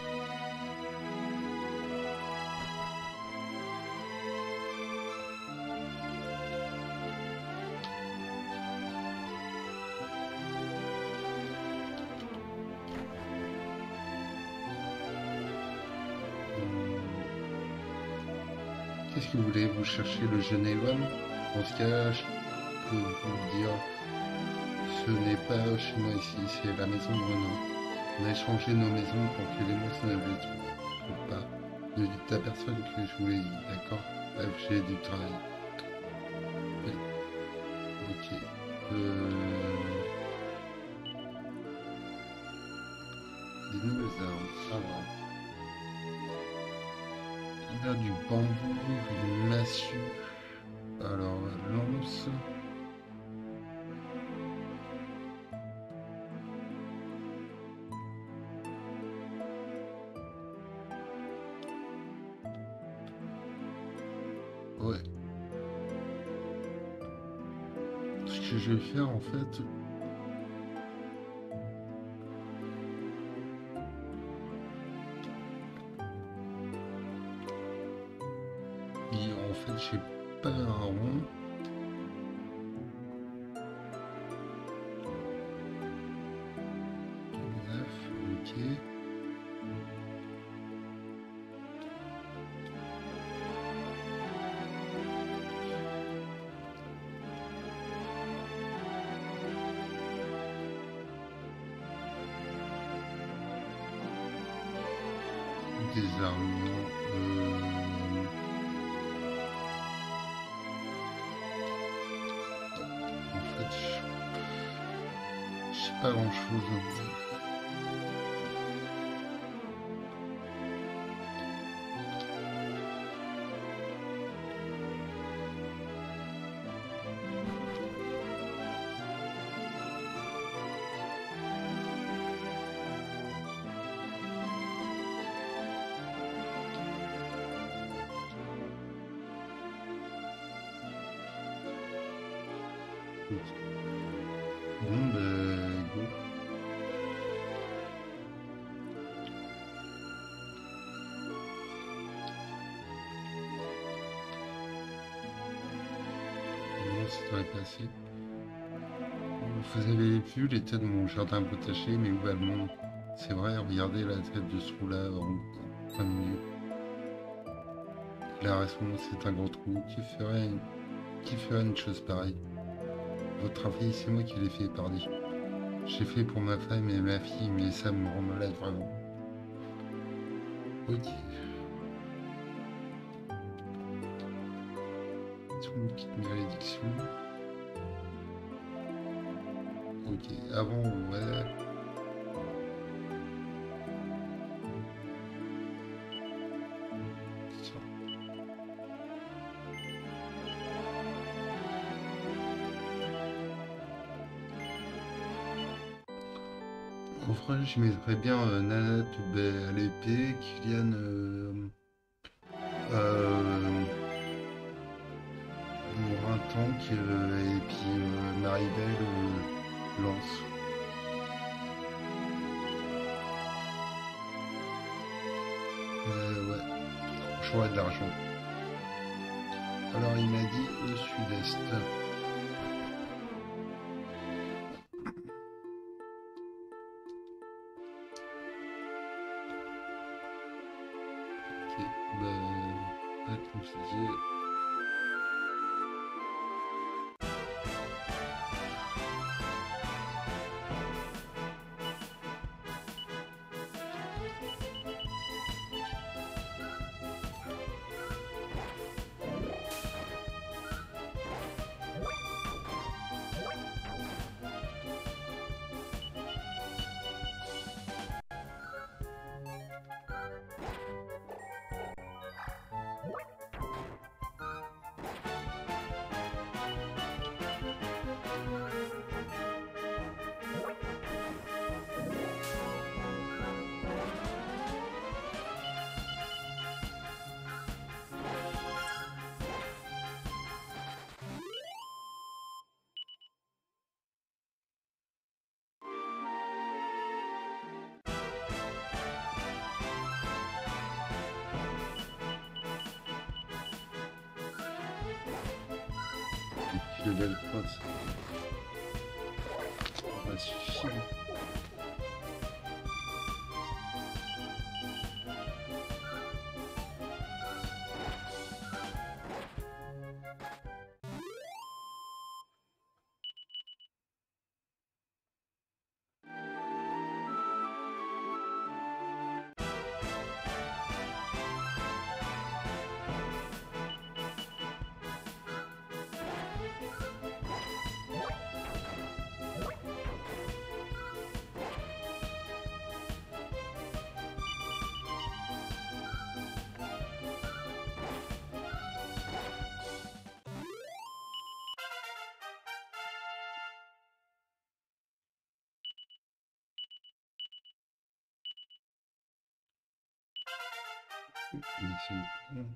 Qu'est-ce que vous voulez? Vous cherchez le jeune Ewan? Dans ce cas, je peux vous dire, ce n'est pas chez moi ici, c'est la maison de Renan. On a échangé nos maisons pour que les monstres ne les trouvent pas. Ne dites à personne que je vous l'ai dit, d'accord? Bref, j'ai du travail. Oui. Ok. Euh... Des nouvelles armes, ça va. Il a du bambou, une massue. Alors, lance. Ouais. Ce que je vais faire en fait. Et en fait, j'ai pas un rond. neuf, ok. Désarmement. Euh... En fait, je sais pas grand chose. Bon, ben, go. serait passé. Vous avez vu l'état de mon jardin potager, mais où va le monde? C'est vrai, regardez la tête de ce trou-là en plein milieu. La réponse, c'est un gros trou. Qui ferait une, qui ferait une chose pareille? Votre avis, c'est moi qui l'ai fait, pardi. J'ai fait pour ma femme et ma fille, mais ça me rend malade vraiment. Ok. C'est une petite malédiction. Ok, avant, ouais. Tiens. En vrai, je mettrais bien euh, Nana à l'épée, Kylian euh, euh, pour un tank, euh, et puis euh, Maribel euh, lance. Euh, ouais, j'aurais de l'argent. Alors il m'a dit au sud-est. Ok, bah, comme je disais. Et puis le level trois, ça va suffire. Mais c'est bon.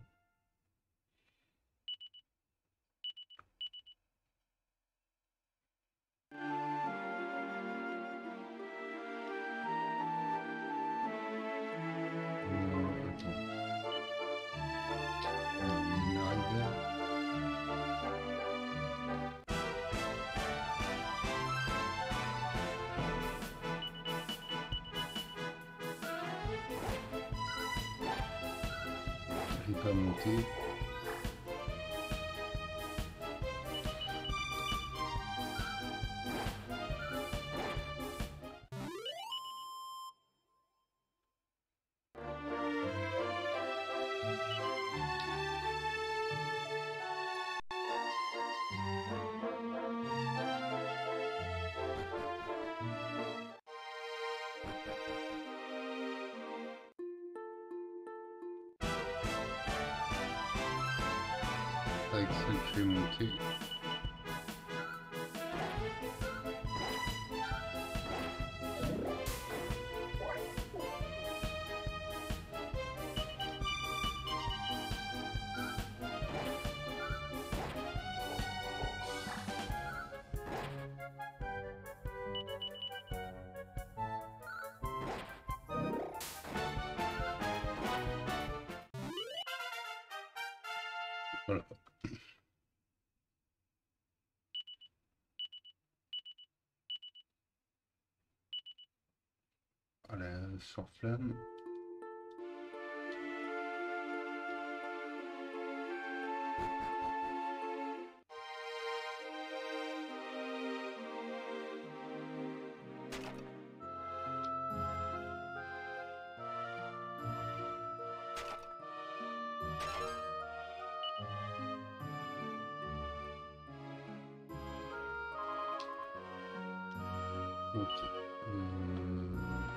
Non, attends. On est arrivé. Je vais pas monter. Avec ça que je vais monter. Voilà. sur flamme. Ok. Euh...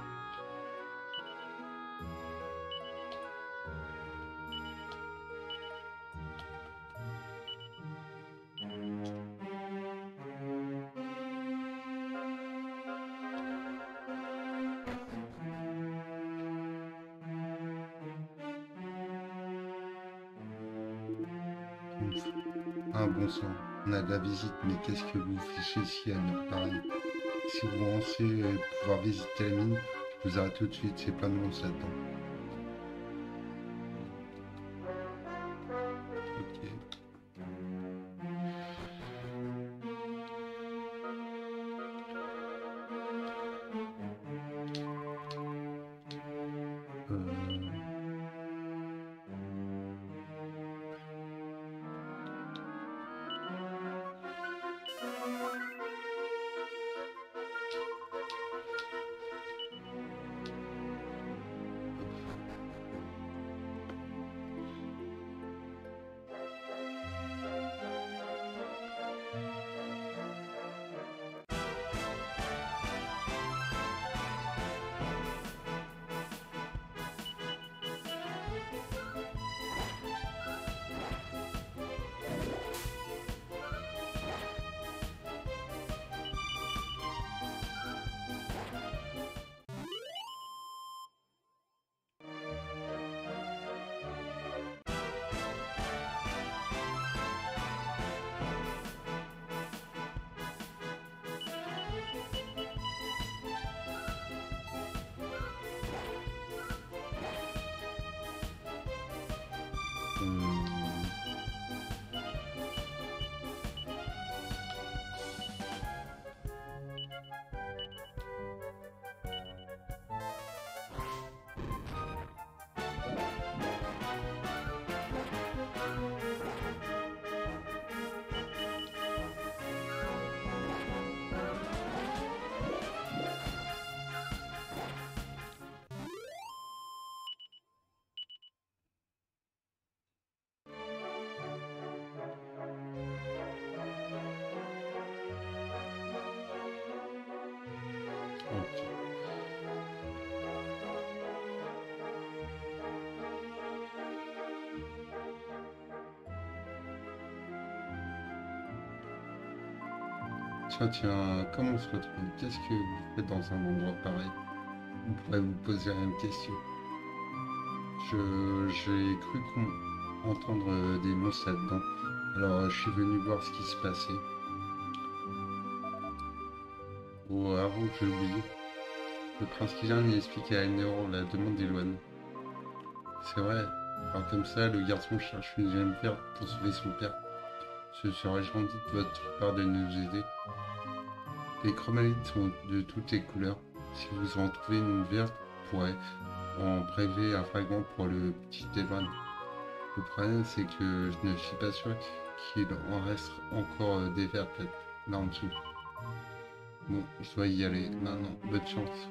Ah bon sang, on a de la visite, mais qu'est-ce que vous fichez ici à une heure pareille? Si vous pensez pouvoir visiter la mine, je vous arrête tout de suite, c'est plein de monstres là-dedans. Ok. Euh... hum, ok. Tiens, tiens, comment on se retrouve? Qu'est-ce que vous faites dans un endroit pareil? Vous pourrez vous poser la même question. Je, j'ai cru qu'on- entendre euh, des monstres là-dedans. Alors, euh, je suis venu voir ce qui se passait. Oh, avant que j'oublie, le prince Kijan explique à Elnor la demande d'Eloane. C'est vrai. Alors comme ça, le garçon cherche une jeune perte pour sauver son père. Ce serait gentil de votre part de nous aider. Les chromalites sont de toutes les couleurs. Si vous en trouvez une verte, vous pourrez en prélever un fragment pour le petit Eloane. Le problème, c'est que je ne suis pas sûr qu'il en reste encore euh, des vertes là en dessous. Bon, je dois y aller. Maintenant, bonne chance.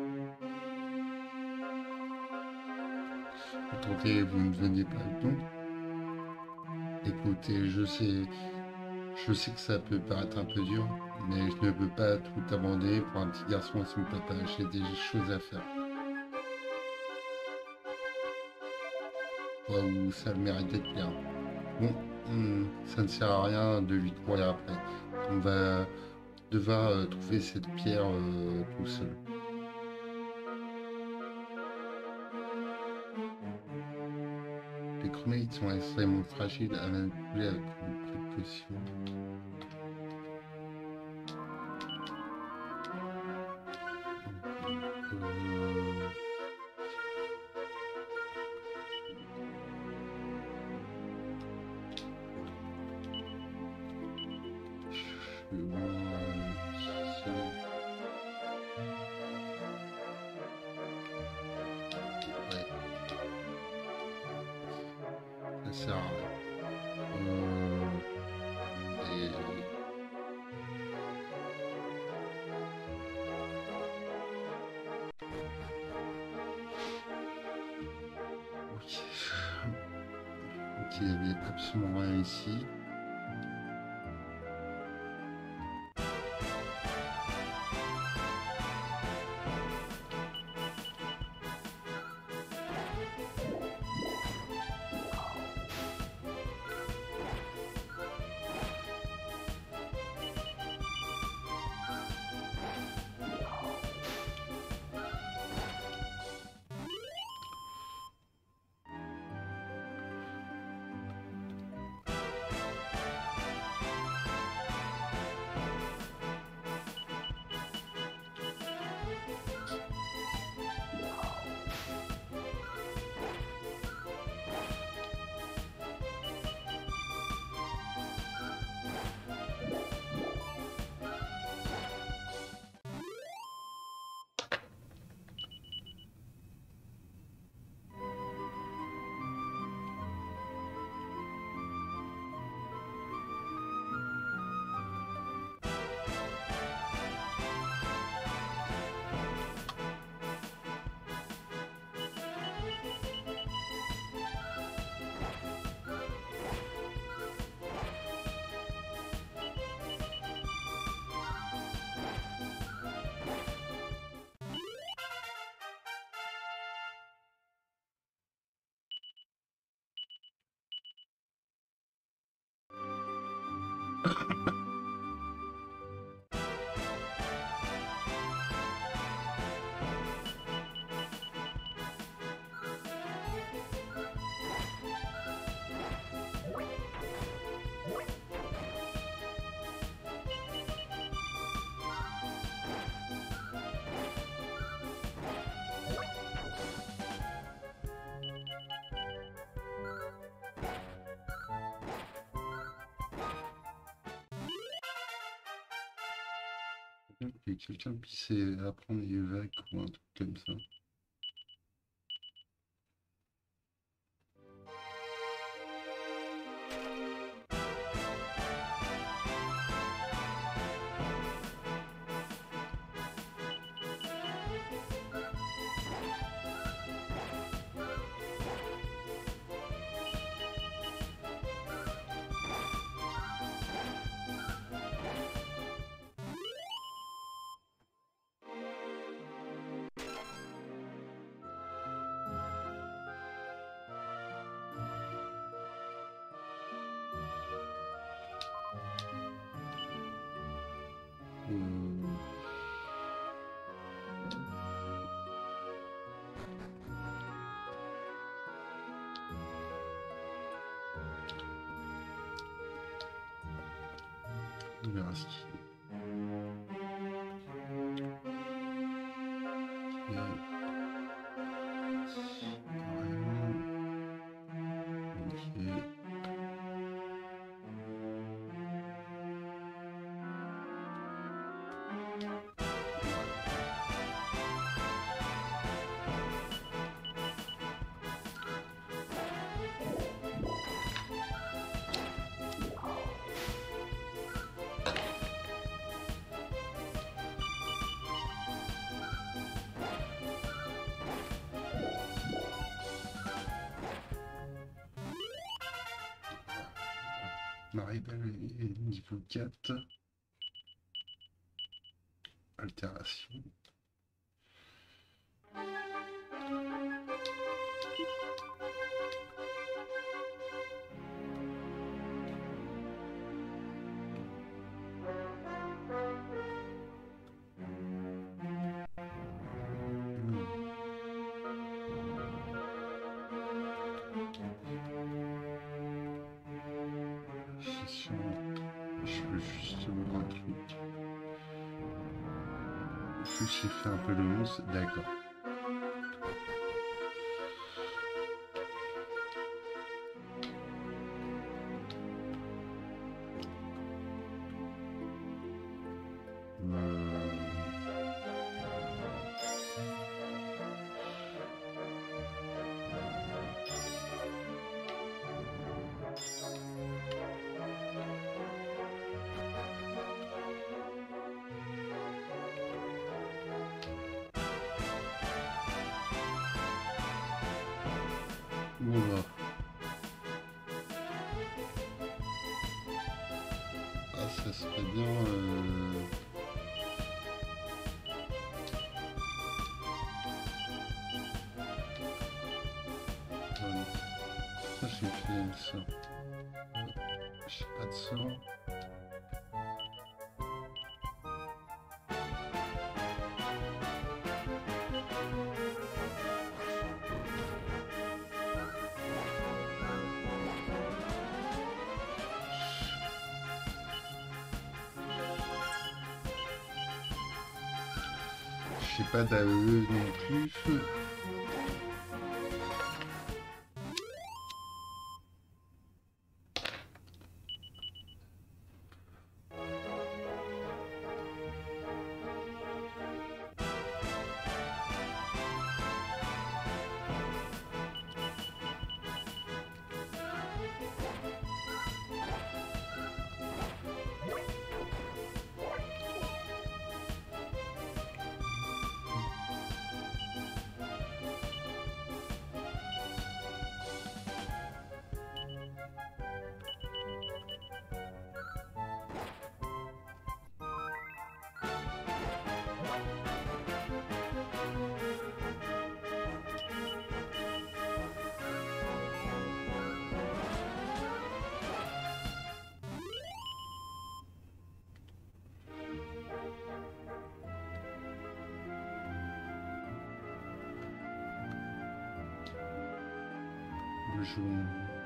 Attendez, vous ne venez pas avec nous? Écoutez, je sais, je sais que ça peut paraître un peu dur, mais je ne peux pas tout abandonner pour un petit garçon et son papa. J'ai des choses à faire. Waouh, ça a le mérite d'être clair. Bon, hmm, ça ne sert à rien de lui courir après. On va devoir euh, trouver cette pierre euh, tout seul. Les chromates sont extrêmement fragiles à manipuler avec beaucoup de précaution. Euh, je- euh, sert à rien. Euh, et... Ok. Ok, il n'y avait absolument rien ici. Et quelqu'un puisse apprendre les vagues ou un truc comme ça. Hum. On verra ce qu'il Maribel est niveau quatre. Altération. Je peux juste voir un truc. Vu que j'ai fait un peu le monstre, d'accord. serait bien... Euh... Voilà. Pourquoi j'ai fait ça? J'ai pas de sang. J'ai pas d'A E non plus. Le jaune.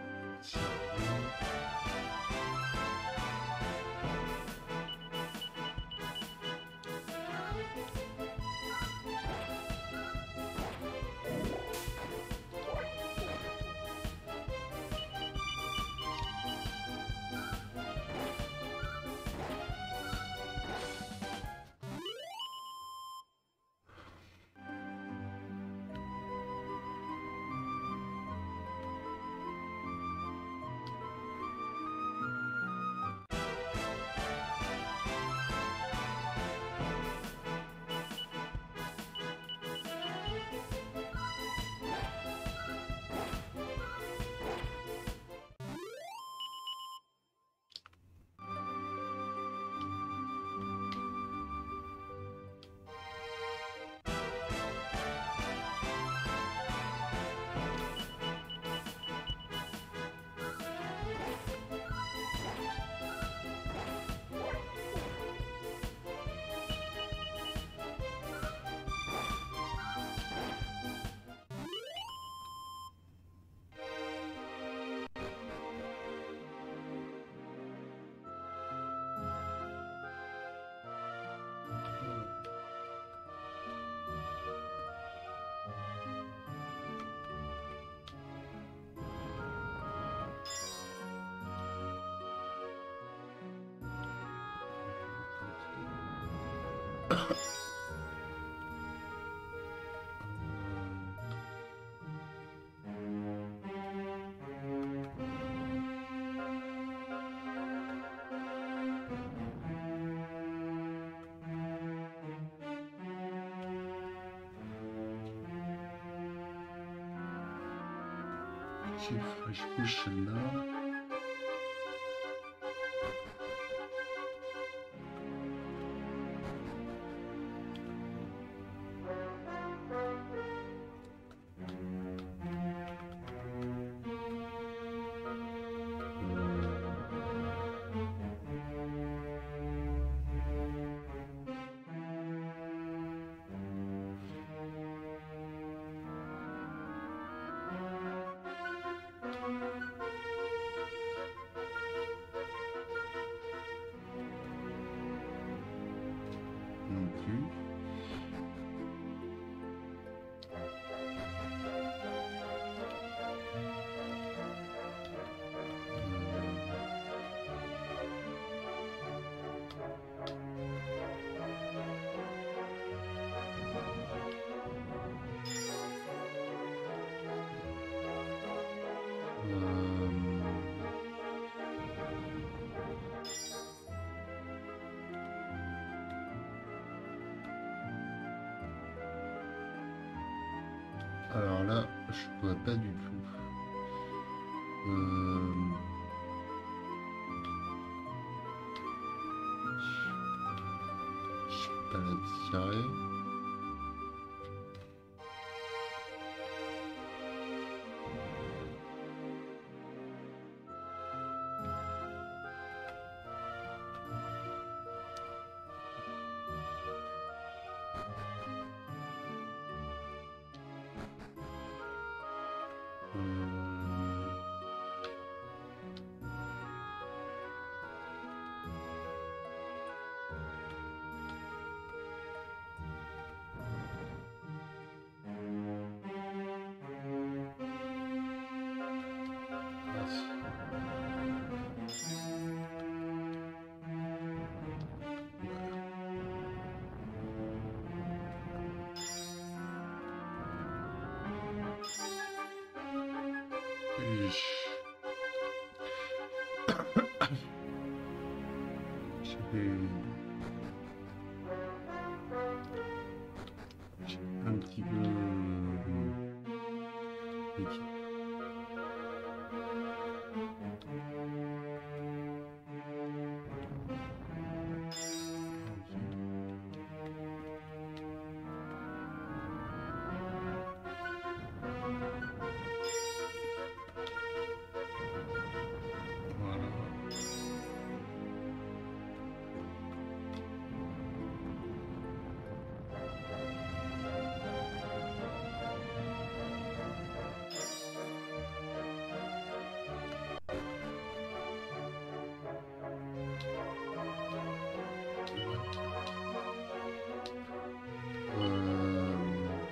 Ok, faudrait que je bouge celle-là. Non plus. Alors là, je vois pas du tout. Euh... c'est carré. J'ai un petit peu... Ok. Voilà. Euh...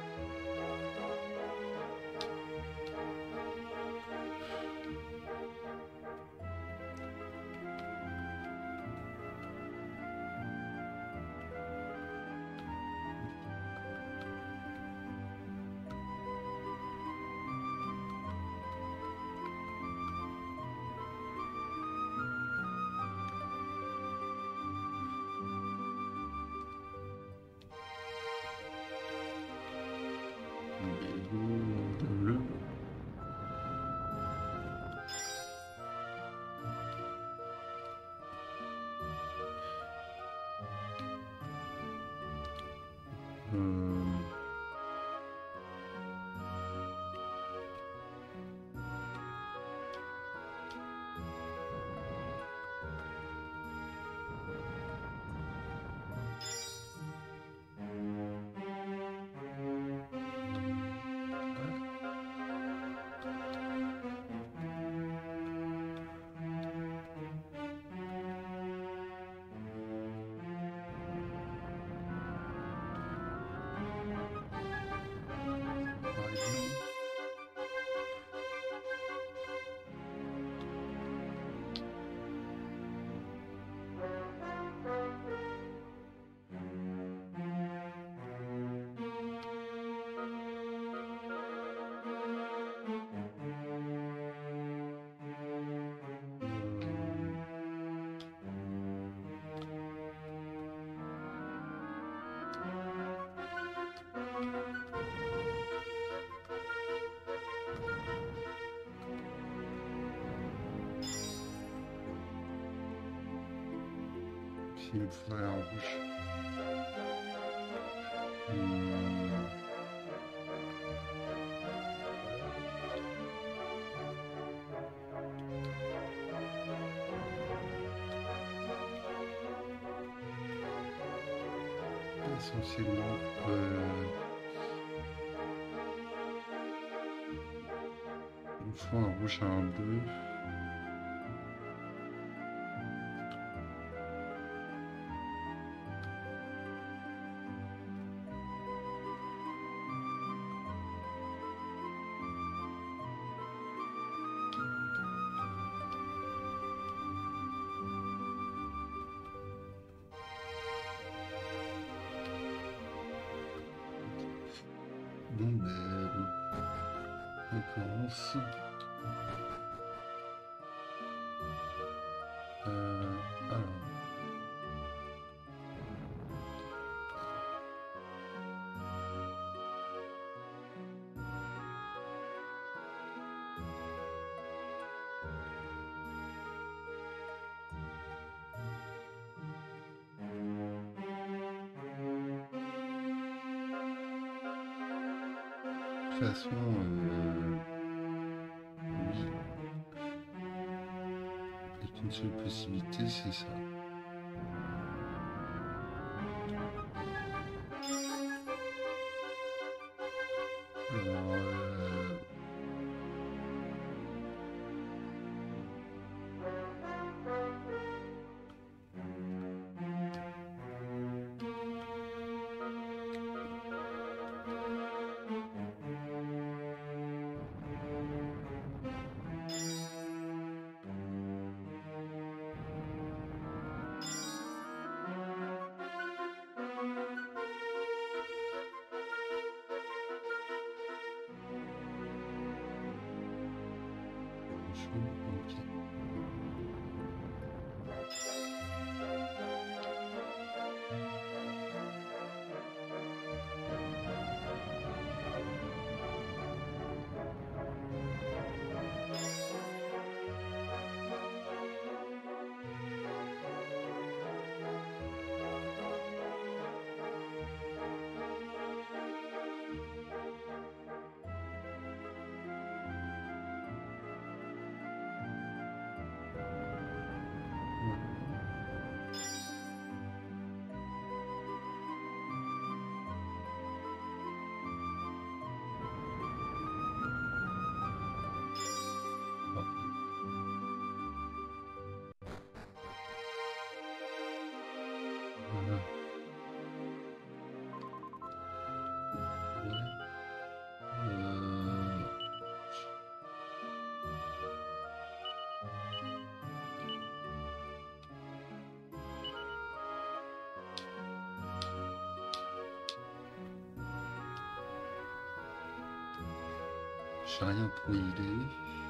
Bleu. Euh... Il me faudrait un rouge. Hmm. Essentiellement, euh... il me faut un rouge à un bleu. Bon, ben, on commence. Euh, alors. façon, euh, oui, il n'y a qu'une seule possibilité, c'est ça. Alors, euh, ok. Voilà. Ouais. Euh, J'ai rien pour y aller.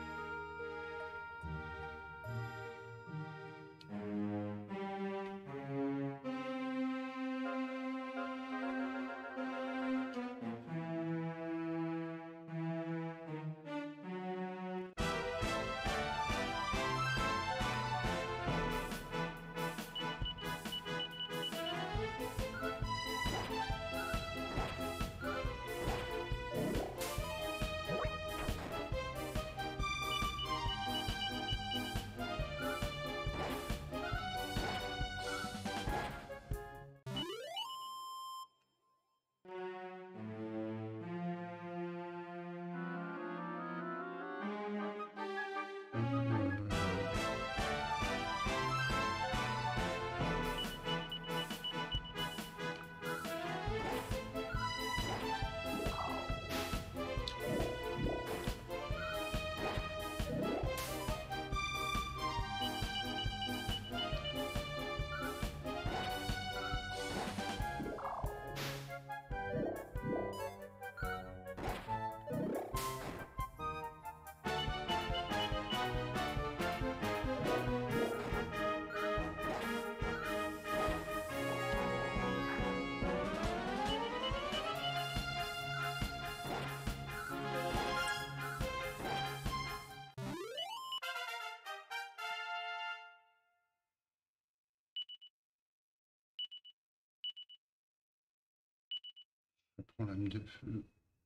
Je prends l'âme de feu.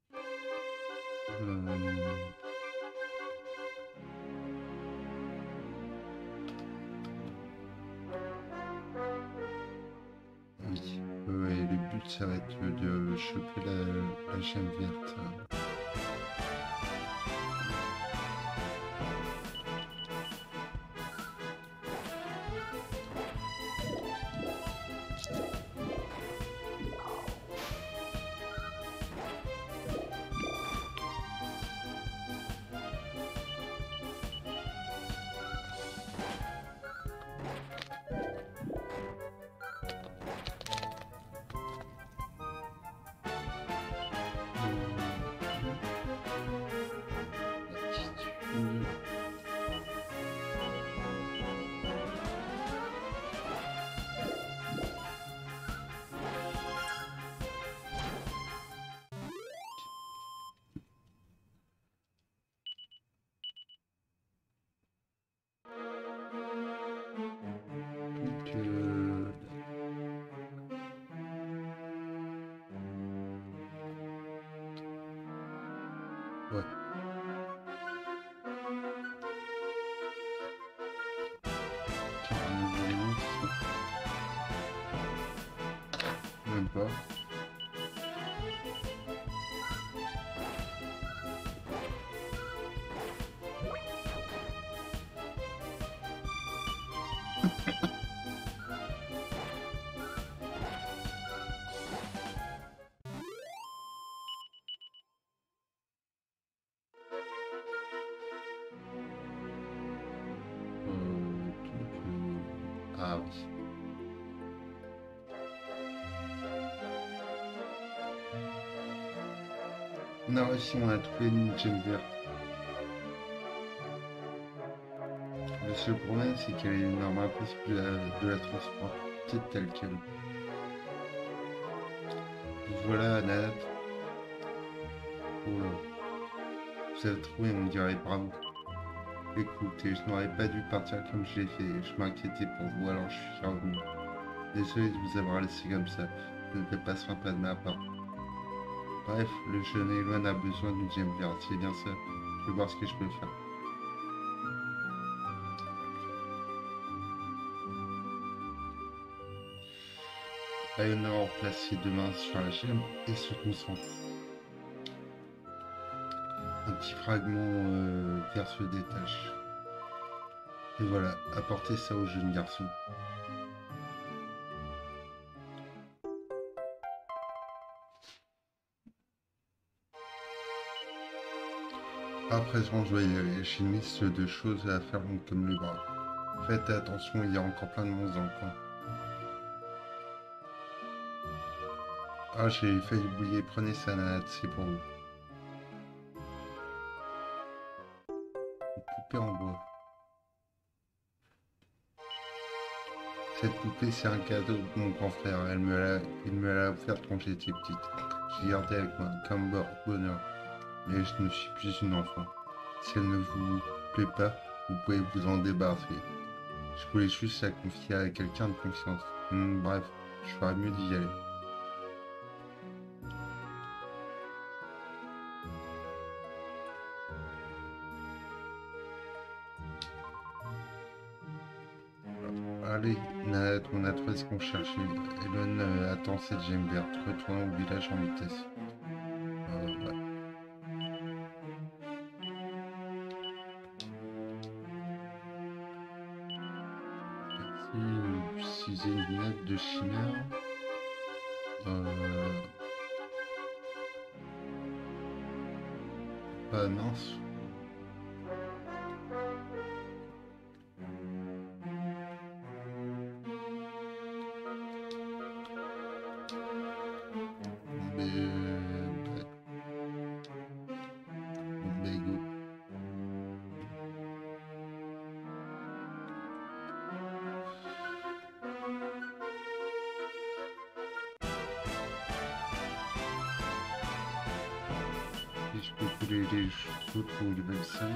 Euh, Oui, ouais, le but ça va être de choper la, la gemme verte. Ouais. Tiens, un nouveau monstre. Même pas. Euh, donc, euh, Ah oui. Non, si on a trouvé une gemme verte. Le seul problème, c'est qu'elle est énorme, impossible de la, de la transporter telle qu'elle. Voilà, Nat. Oh là. Vous avez trouvé, on dirait bravo. Écoutez, je n'aurais pas dû partir comme je l'ai fait. Je m'inquiétais pour vous, alors je suis revenu. Désolé de vous avoir laissé comme ça. Je ne peux pas se pas de ma part. Bref, le jeune Elon a besoin d'une gemme verte, c'est bien ça. Je vais voir ce que je peux faire. Eleanor place ses deux mains sur la gemme et se concentre. Un petit fragment euh, vert se détache. Et voilà, apportez ça au jeune garçon. À présent, je vais y aller. J'ai une liste de choses à faire comme le bras. Faites attention, il y a encore plein de monstres dans le coin. Ah, j'ai failli oublier. Prenez ça, Nat, c'est pour vous. Une poupée en bois. Cette poupée, c'est un cadeau de mon grand frère. Elle me l'a, il me l'a offerte quand j'étais petite. J'ai gardé avec moi comme bonheur. Mais je ne suis plus une enfant. Si elle ne vous plaît pas, vous pouvez vous en débarrasser. Je voulais juste la confier à quelqu'un de confiance. Hmm, bref, je ferais mieux d'y aller. Allez, Nat, on a trouvé ce qu'on cherchait. Elon euh, attend cette gemme verte. Retournons au village en vitesse. Euh, ouais. Ici, utiliser une lunette de chimère. Euh... Pas mince. Mais... Ouais. Bon, bah, go. Et je peux couler les autres au level cinq.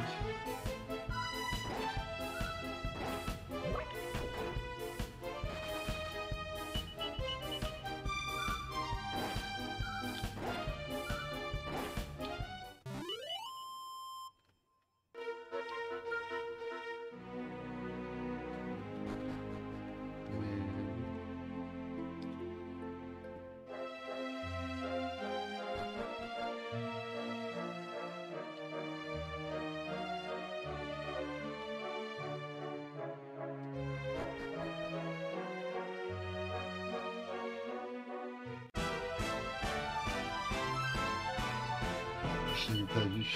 Je n'ai pas vu.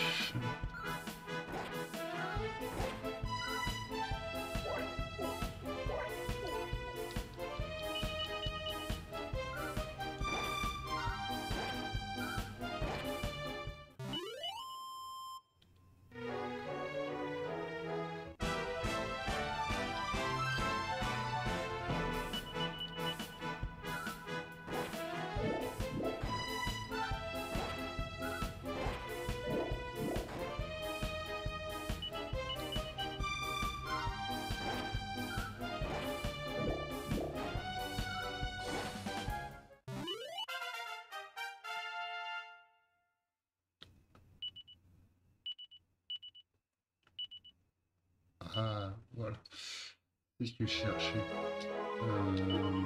Ah, voilà. C'est ce que je cherchais. Euh...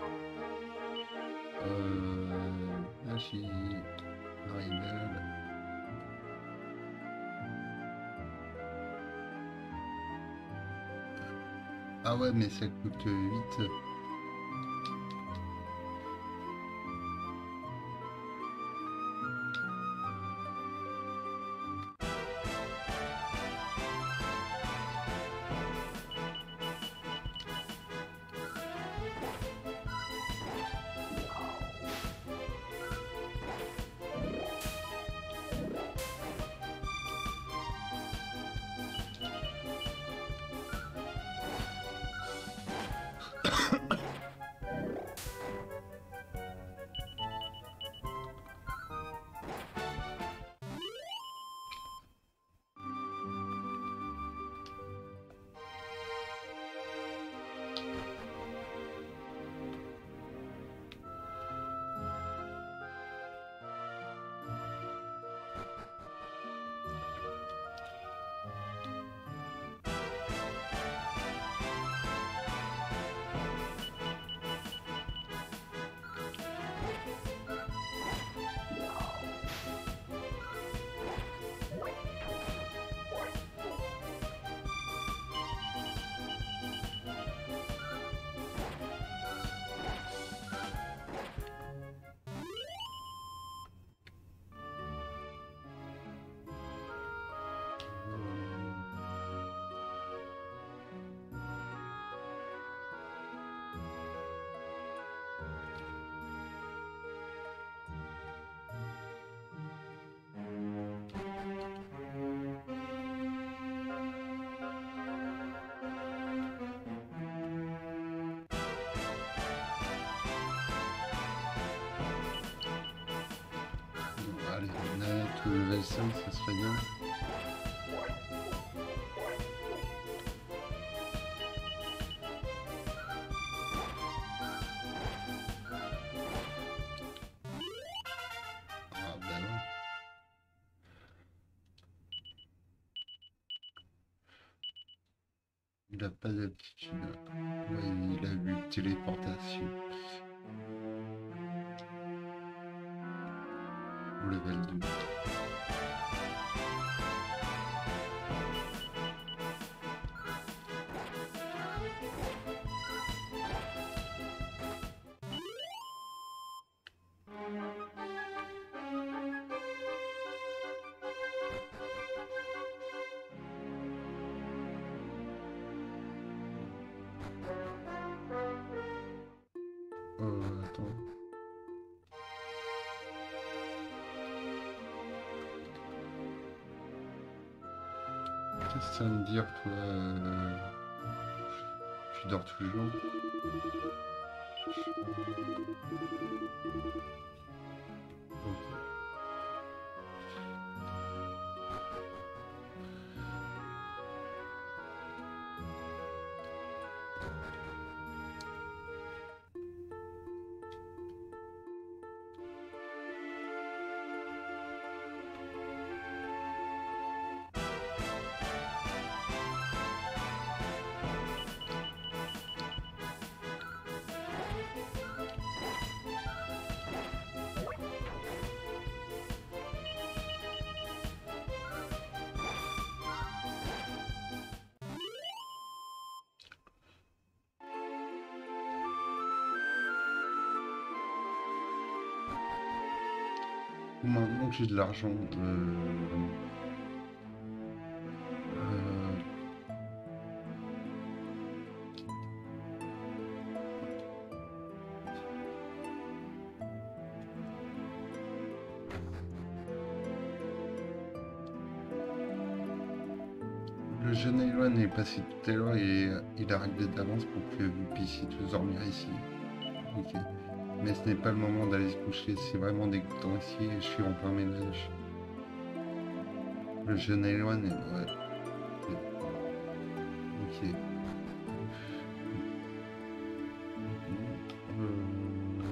Euh... Là, j'ai... Maribel. Ah ouais, mais ça coûte huit. Allez, net ou level cinq, ça serait bien. Ah ben non. Il a pas d'aptitude. Ouais, il a eu téléportation. Au level deux. Euh, attends. Qu'est-ce que ça veut me dire, toi euh... Tu dors toujours? Ok. Maintenant que j'ai de l'argent, euh... Euh... Le jeune Elwan est passé tout à l'heure et il a réglé d'avance pour que vous puissiez tous dormir ici. Ok. Mais ce n'est pas le moment d'aller se coucher, c'est vraiment dégoûtant ici et je suis en plein ménage. Le jeune Elwan est... Ouais. Ok. Euh...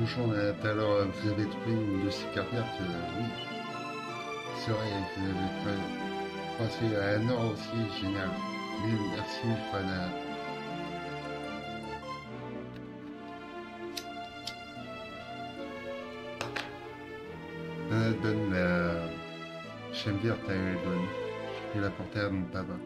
Bonjour Nat, alors euh, vous avez trouvé une de ces cartes vertes euh, oui, c'est vrai, vous avez pas pensé à Nord aussi, génial. Oui, merci mille fois Nat. Nat donne la chaîne verte à Eldon. Je vais la porter à mon papa.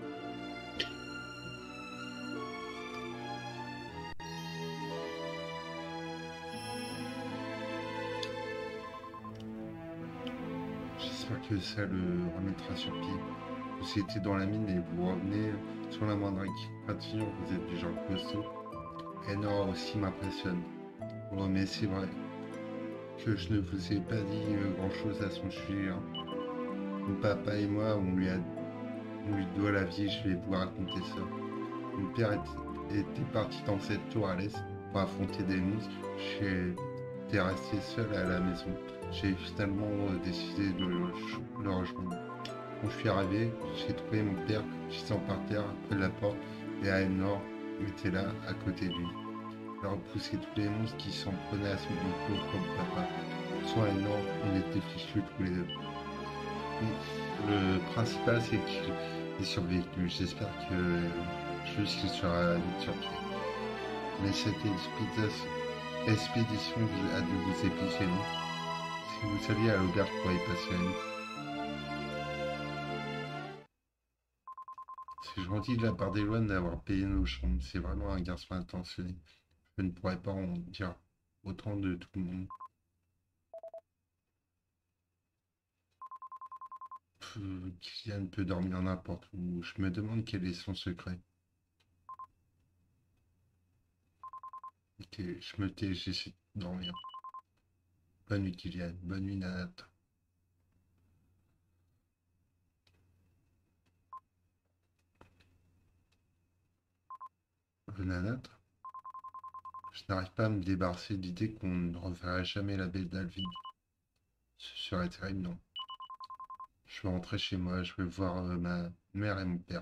J'espère que ça le remettra sur pied. Vous étiez dans la mine et vous revenez sur la moindre égratignure, vous êtes du genre costaud. Et Nord aussi m'impressionne. Bon, mais c'est vrai que je ne vous ai pas dit euh, grand chose à son sujet. Hein. Mon papa et moi, on lui, a, on lui doit la vie, je vais vous raconter ça. Mon père était, était parti dans cette tour à l'est pour affronter des monstres. J'étais resté seul à la maison. J'ai finalement euh, décidé de le, le rejoindre. Quand je suis arrivé, j'ai trouvé mon père gisant par terre près de la porte et Aénor était là à côté de lui. Alors poussait tous les monstres qui s'en prenaient à son pauvre papa. Soit Aénor, on était fichus tous les deux. Le principal c'est qu'il est survécu. J'espère que juste qu'il sera vite sur pied. Mais cette expédition, expédition a dû vous épuiser, non? Si vous saviez à l'auberge pour y passer la nuit. C'est gentil de la part d'Eloane d'avoir payé nos chambres. C'est vraiment un garçon attentionné. Je ne pourrais pas en dire autant de tout le monde. Kylian peut dormir n'importe où. Je me demande quel est son secret. Ok, je me tais, j'essaie de dormir. Bonne nuit Kylian, bonne nuit Nat. Le Nanat? Je n'arrive pas à me débarrasser de l'idée qu'on ne reverra jamais la belle d'Alvin. Ce serait terrible, non? Je veux rentrer chez moi, je veux voir euh, ma mère et mon père.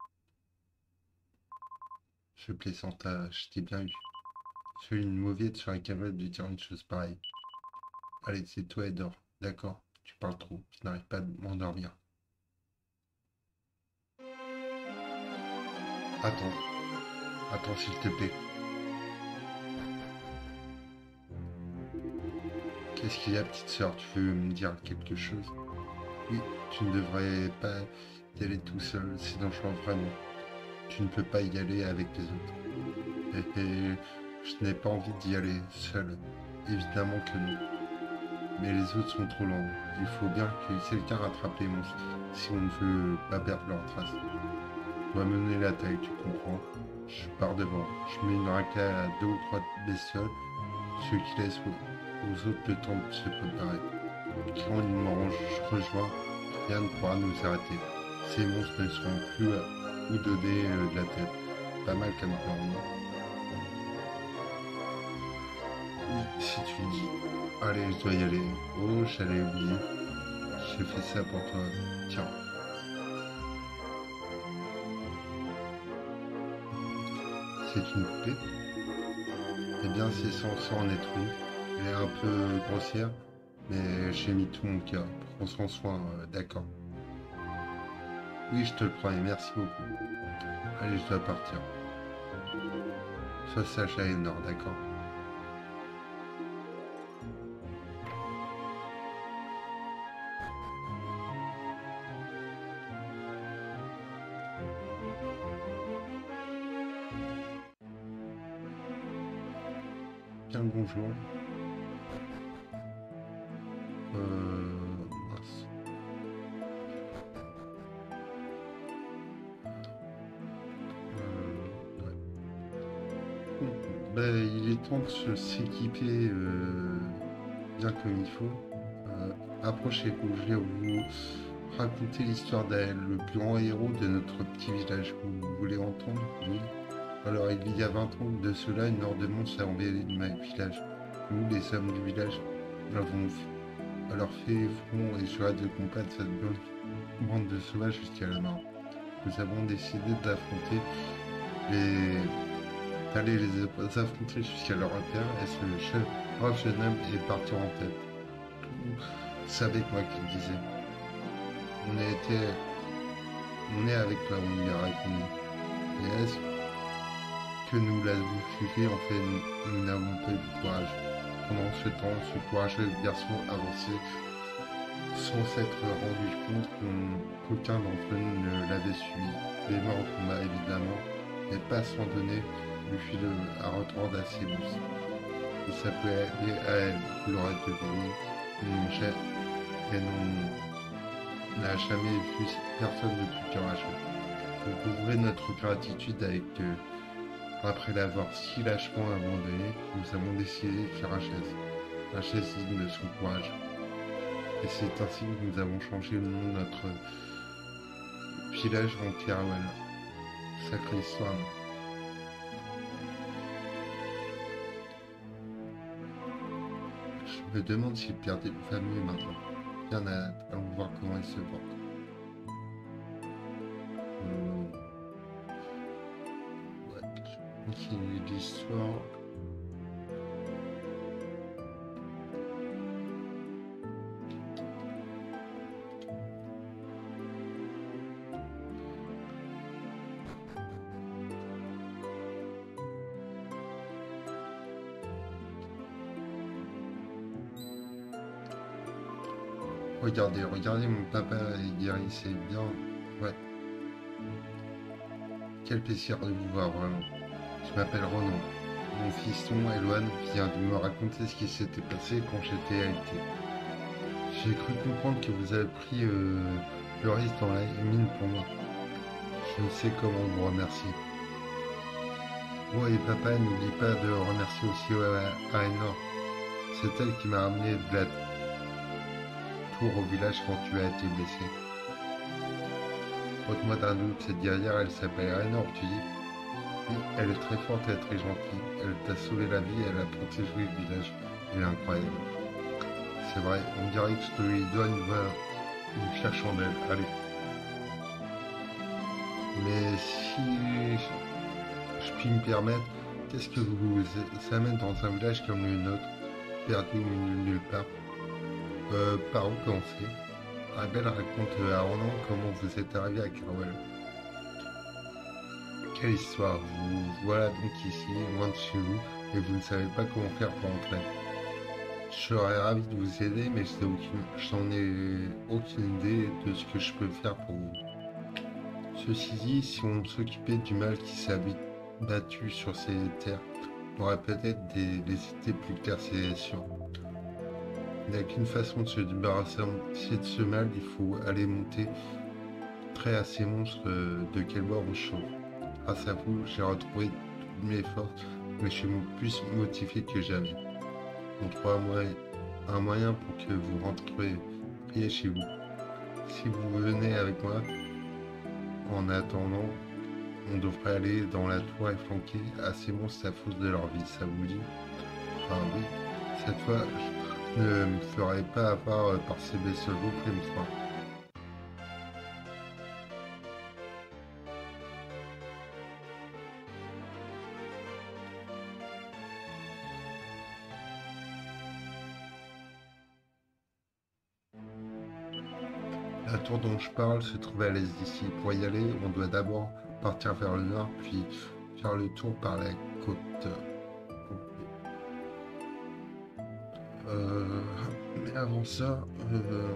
Je plaisanta, je t'ai bien eu. Seule une mauviette serait capable de dire une chose pareille. Allez, c'est toi et dors. D'accord, tu parles trop, je n'arrive pas à m'endormir. Attends, attends s'il te plaît. Qu'est-ce qu'il y a, petite sœur? Tu veux me dire quelque chose? Oui, tu ne devrais pas y aller tout seul, c'est dangereux vraiment. Tu ne peux pas y aller avec les autres. Et, et je n'ai pas envie d'y aller seul. Évidemment que non. Mais les autres sont trop lents. Il faut bien que quelqu'un rattrape les monstres si on ne veut pas perdre leur trace. Je dois mener la taille, tu comprends? Je pars devant. Je mets une raclée à deux ou trois bestioles, ce qui laisse aux autres le temps de se préparer. Quand ils m'auront rejoint, rien ne pourra nous arrêter. Ces monstres ne seront plus à nous donner euh, de la tête. Pas mal comme plan, non? Oui, si tu le dis. Allez, je dois y aller. Oh, j'allais oublier. J'ai fait ça pour toi. Tiens. C'est une poupée? Eh bien, c'est censé en être une. Elle est un peu grossière, mais j'ai mis tout mon cœur pour qu'on s'en soit euh, d'accord. Oui, je te le promets, merci beaucoup. Allez, je dois partir. Sois sage à Enor, d'accord? Bien le bonjour. Euh... mince. Euh... ouais. Bon, ben, il est temps de se- s'équiper euh, bien comme il faut. Euh, approchez-vous, je vais vous raconter l'histoire d'Aël, le plus grand héros de notre petit village. Vous voulez entendre? Oui. Alors, il y a vingt ans de cela, une horde de monstres a envahi ma village. Nous, les hommes du village, nous avons alors fait front et juré de combattre cette bande de sauvages jusqu'à la mort. Nous avons décidé d'affronter les... d'aller les affronter jusqu'à leur repère et ce chef brave jeune homme est parti en tête. C'est avec moi qu'il disait. On a été... On est avec toi, on lui a répondu. Et est-ce que nous l'avons suivi? En fait, nous nous n'avons pas eu de courage. Pendant ce temps, ce courageux garçon avançait sans s'être rendu compte qu'on- qu'aucun d'entre nous ne l'avait suivi. Les morts au combat, évidemment, mais pas sans donner lui fit le, à retordre à ses bousses. Il s'appelait à elle, vous l'aurez deviné. Mon chef, et non, n'a jamais vu personne de plus courageux. Pour prouver notre gratitude avec eux, après l'avoir si lâchement abandonné, nous avons décidé de faire un geste, un geste digne de son courage. Et c'est ainsi que nous avons changé le nom de notre village en Carouel. Sacrée histoire. Je me demande s'il perdait une famille maintenant. Bien à allons voir comment il se porte. Euh... Ouais, je continue l'histoire. Regardez, regardez, mon papa est guéri, c'est bien. Ouais. Quel plaisir de vous voir, vraiment. Je m'appelle Ronan. Mon fiston, Eloane, vient de me raconter ce qui s'était passé quand j'étais A L T. J'ai cru comprendre que vous avez pris euh, le risque dans la mine pour moi. Je ne sais comment vous remercier. Oh, et papa, n'oublie pas de remercier aussi à Aénor. C'est elle qui m'a ramené de la tour au village quand tu as été blessé. Ôte-moi d'un doute, cette guerrière, elle s'appelle Aénor, tu dis? Oui, elle est très forte et très gentille. Elle t'a sauvé la vie et elle a protégé le village. Elle est incroyable. C'est vrai, on dirait que je te lui donne une, une chair chandelle. Allez. Mais si je puis me permettre, qu'est-ce que vous vous amène dans un village comme le nôtre, perdu nulle part? Euh, par où commencer? Abel raconte à Ronan comment vous êtes arrivé à Carouel. Quelle histoire! Vous voilà donc ici, loin de chez vous, et vous ne savez pas comment faire pour entrer. Je serais ravi de vous aider, mais je n'en ai aucune idée de ce que je peux faire pour vous. Ceci dit, si on s'occupait du mal qui s'est battu sur ces terres, on aurait peut-être des, des idées plus claires, c'est sûr. Il n'y a qu'une façon de se débarrasser de ce mal, il faut aller monter trait à ces monstres de quel bord on chauffe. Grâce à vous, j'ai retrouvé toutes mes forces, mais je suis plus motivé que jamais. On trouvera un moyen pour que vous rentriez chez vous. Si vous venez avec moi, en attendant, on devrait aller dans la tour et flanquer à ces monstres à cause de leur vie, ça vous dit? Ah oui, cette fois, je ne me ferai pas avoir par ces bestioles, vous pouvez me croire. La tour dont je parle se trouve à l'est d'ici. Pour y aller, on doit d'abord partir vers le nord, puis faire le tour par la côte. Euh, mais avant ça, euh,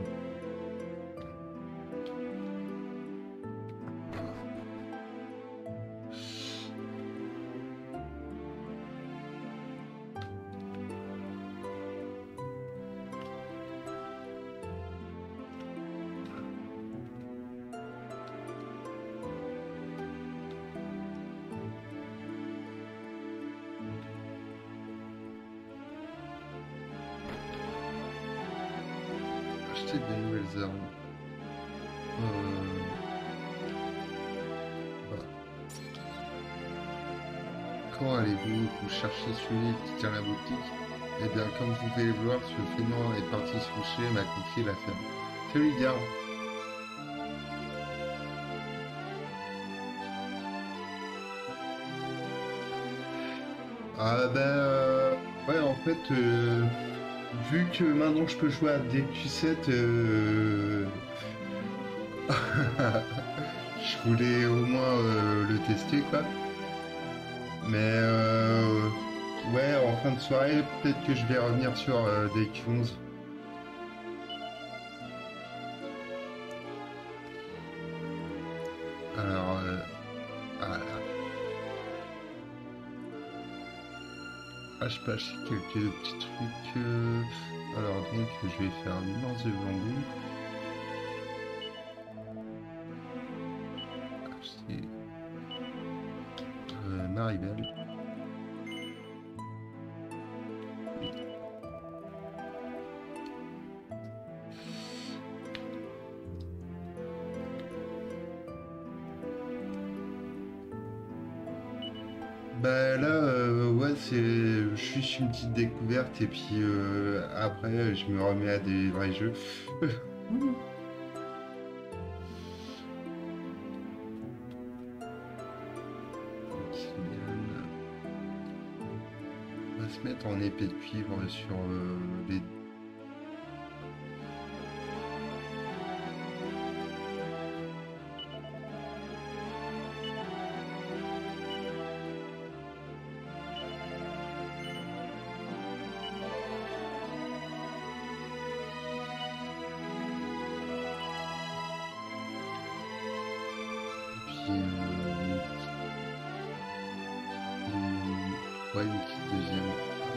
acheter des nouvelles armes. Euh, voilà. Quand allez-vous vous chercher celui qui tient la boutique? Eh bien, comme vous pouvez le voir, ce fainéant est parti se coucher et m'a confié la ferme. Salut, gars! Ah ben... Euh... Ouais, en fait, euh, vu que maintenant je peux jouer à D Q sept, euh, je voulais au moins euh, le tester, quoi. Mais euh, ouais, en fin de soirée, peut-être que je vais revenir sur euh, D Q onze. Alors, euh, voilà. Ah, je sais pas, j'ai quelques petits trucs. euh, Alors, donc, je vais faire une lance de bambou. Acheter euh, Maribel. Bah là, euh, ouais, c'est juste une petite découverte et puis euh, après, je me remets à des vrais jeux. Kylian. On va se mettre en épée de cuivre sur euh, les... Puis, euh, une... Ouais, une petite deuxième.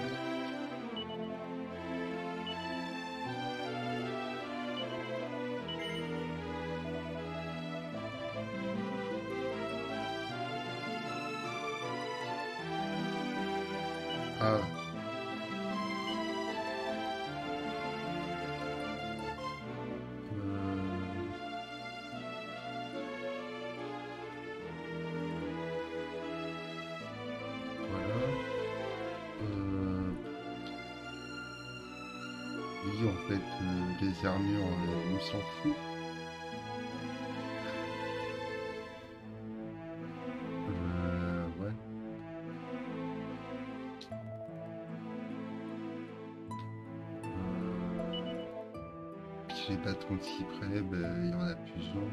Ah, euh, voilà. Euh, oui, en fait, euh, les armures, euh, on s'en fout. Euh, ouais. Euh, Puis les bâtons de cyprès, ben, il y en a plusieurs.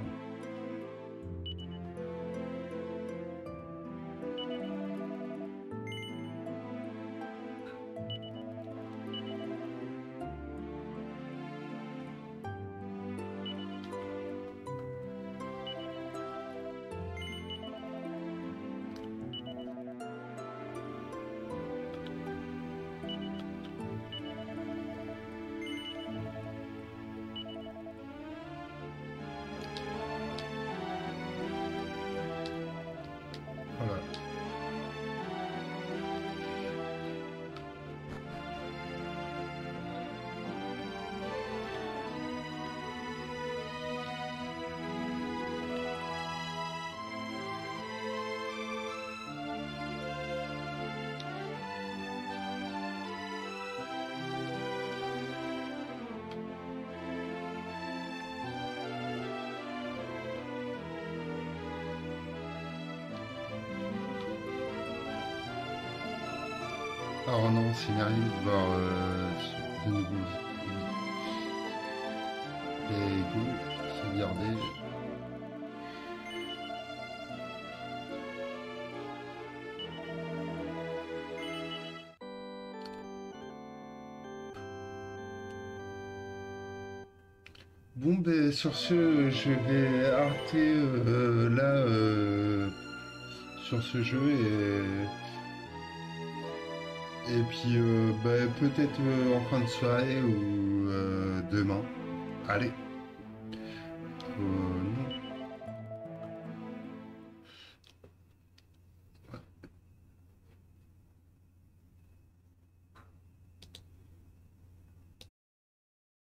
Voilà. Alors non, scénario de voir euh, de nouveaux. Et go, sauvegarder. Bon, ben sur ce, je vais arrêter euh, là euh, sur ce jeu et, et puis euh, ben, peut-être euh, en fin de soirée ou euh, demain. Allez.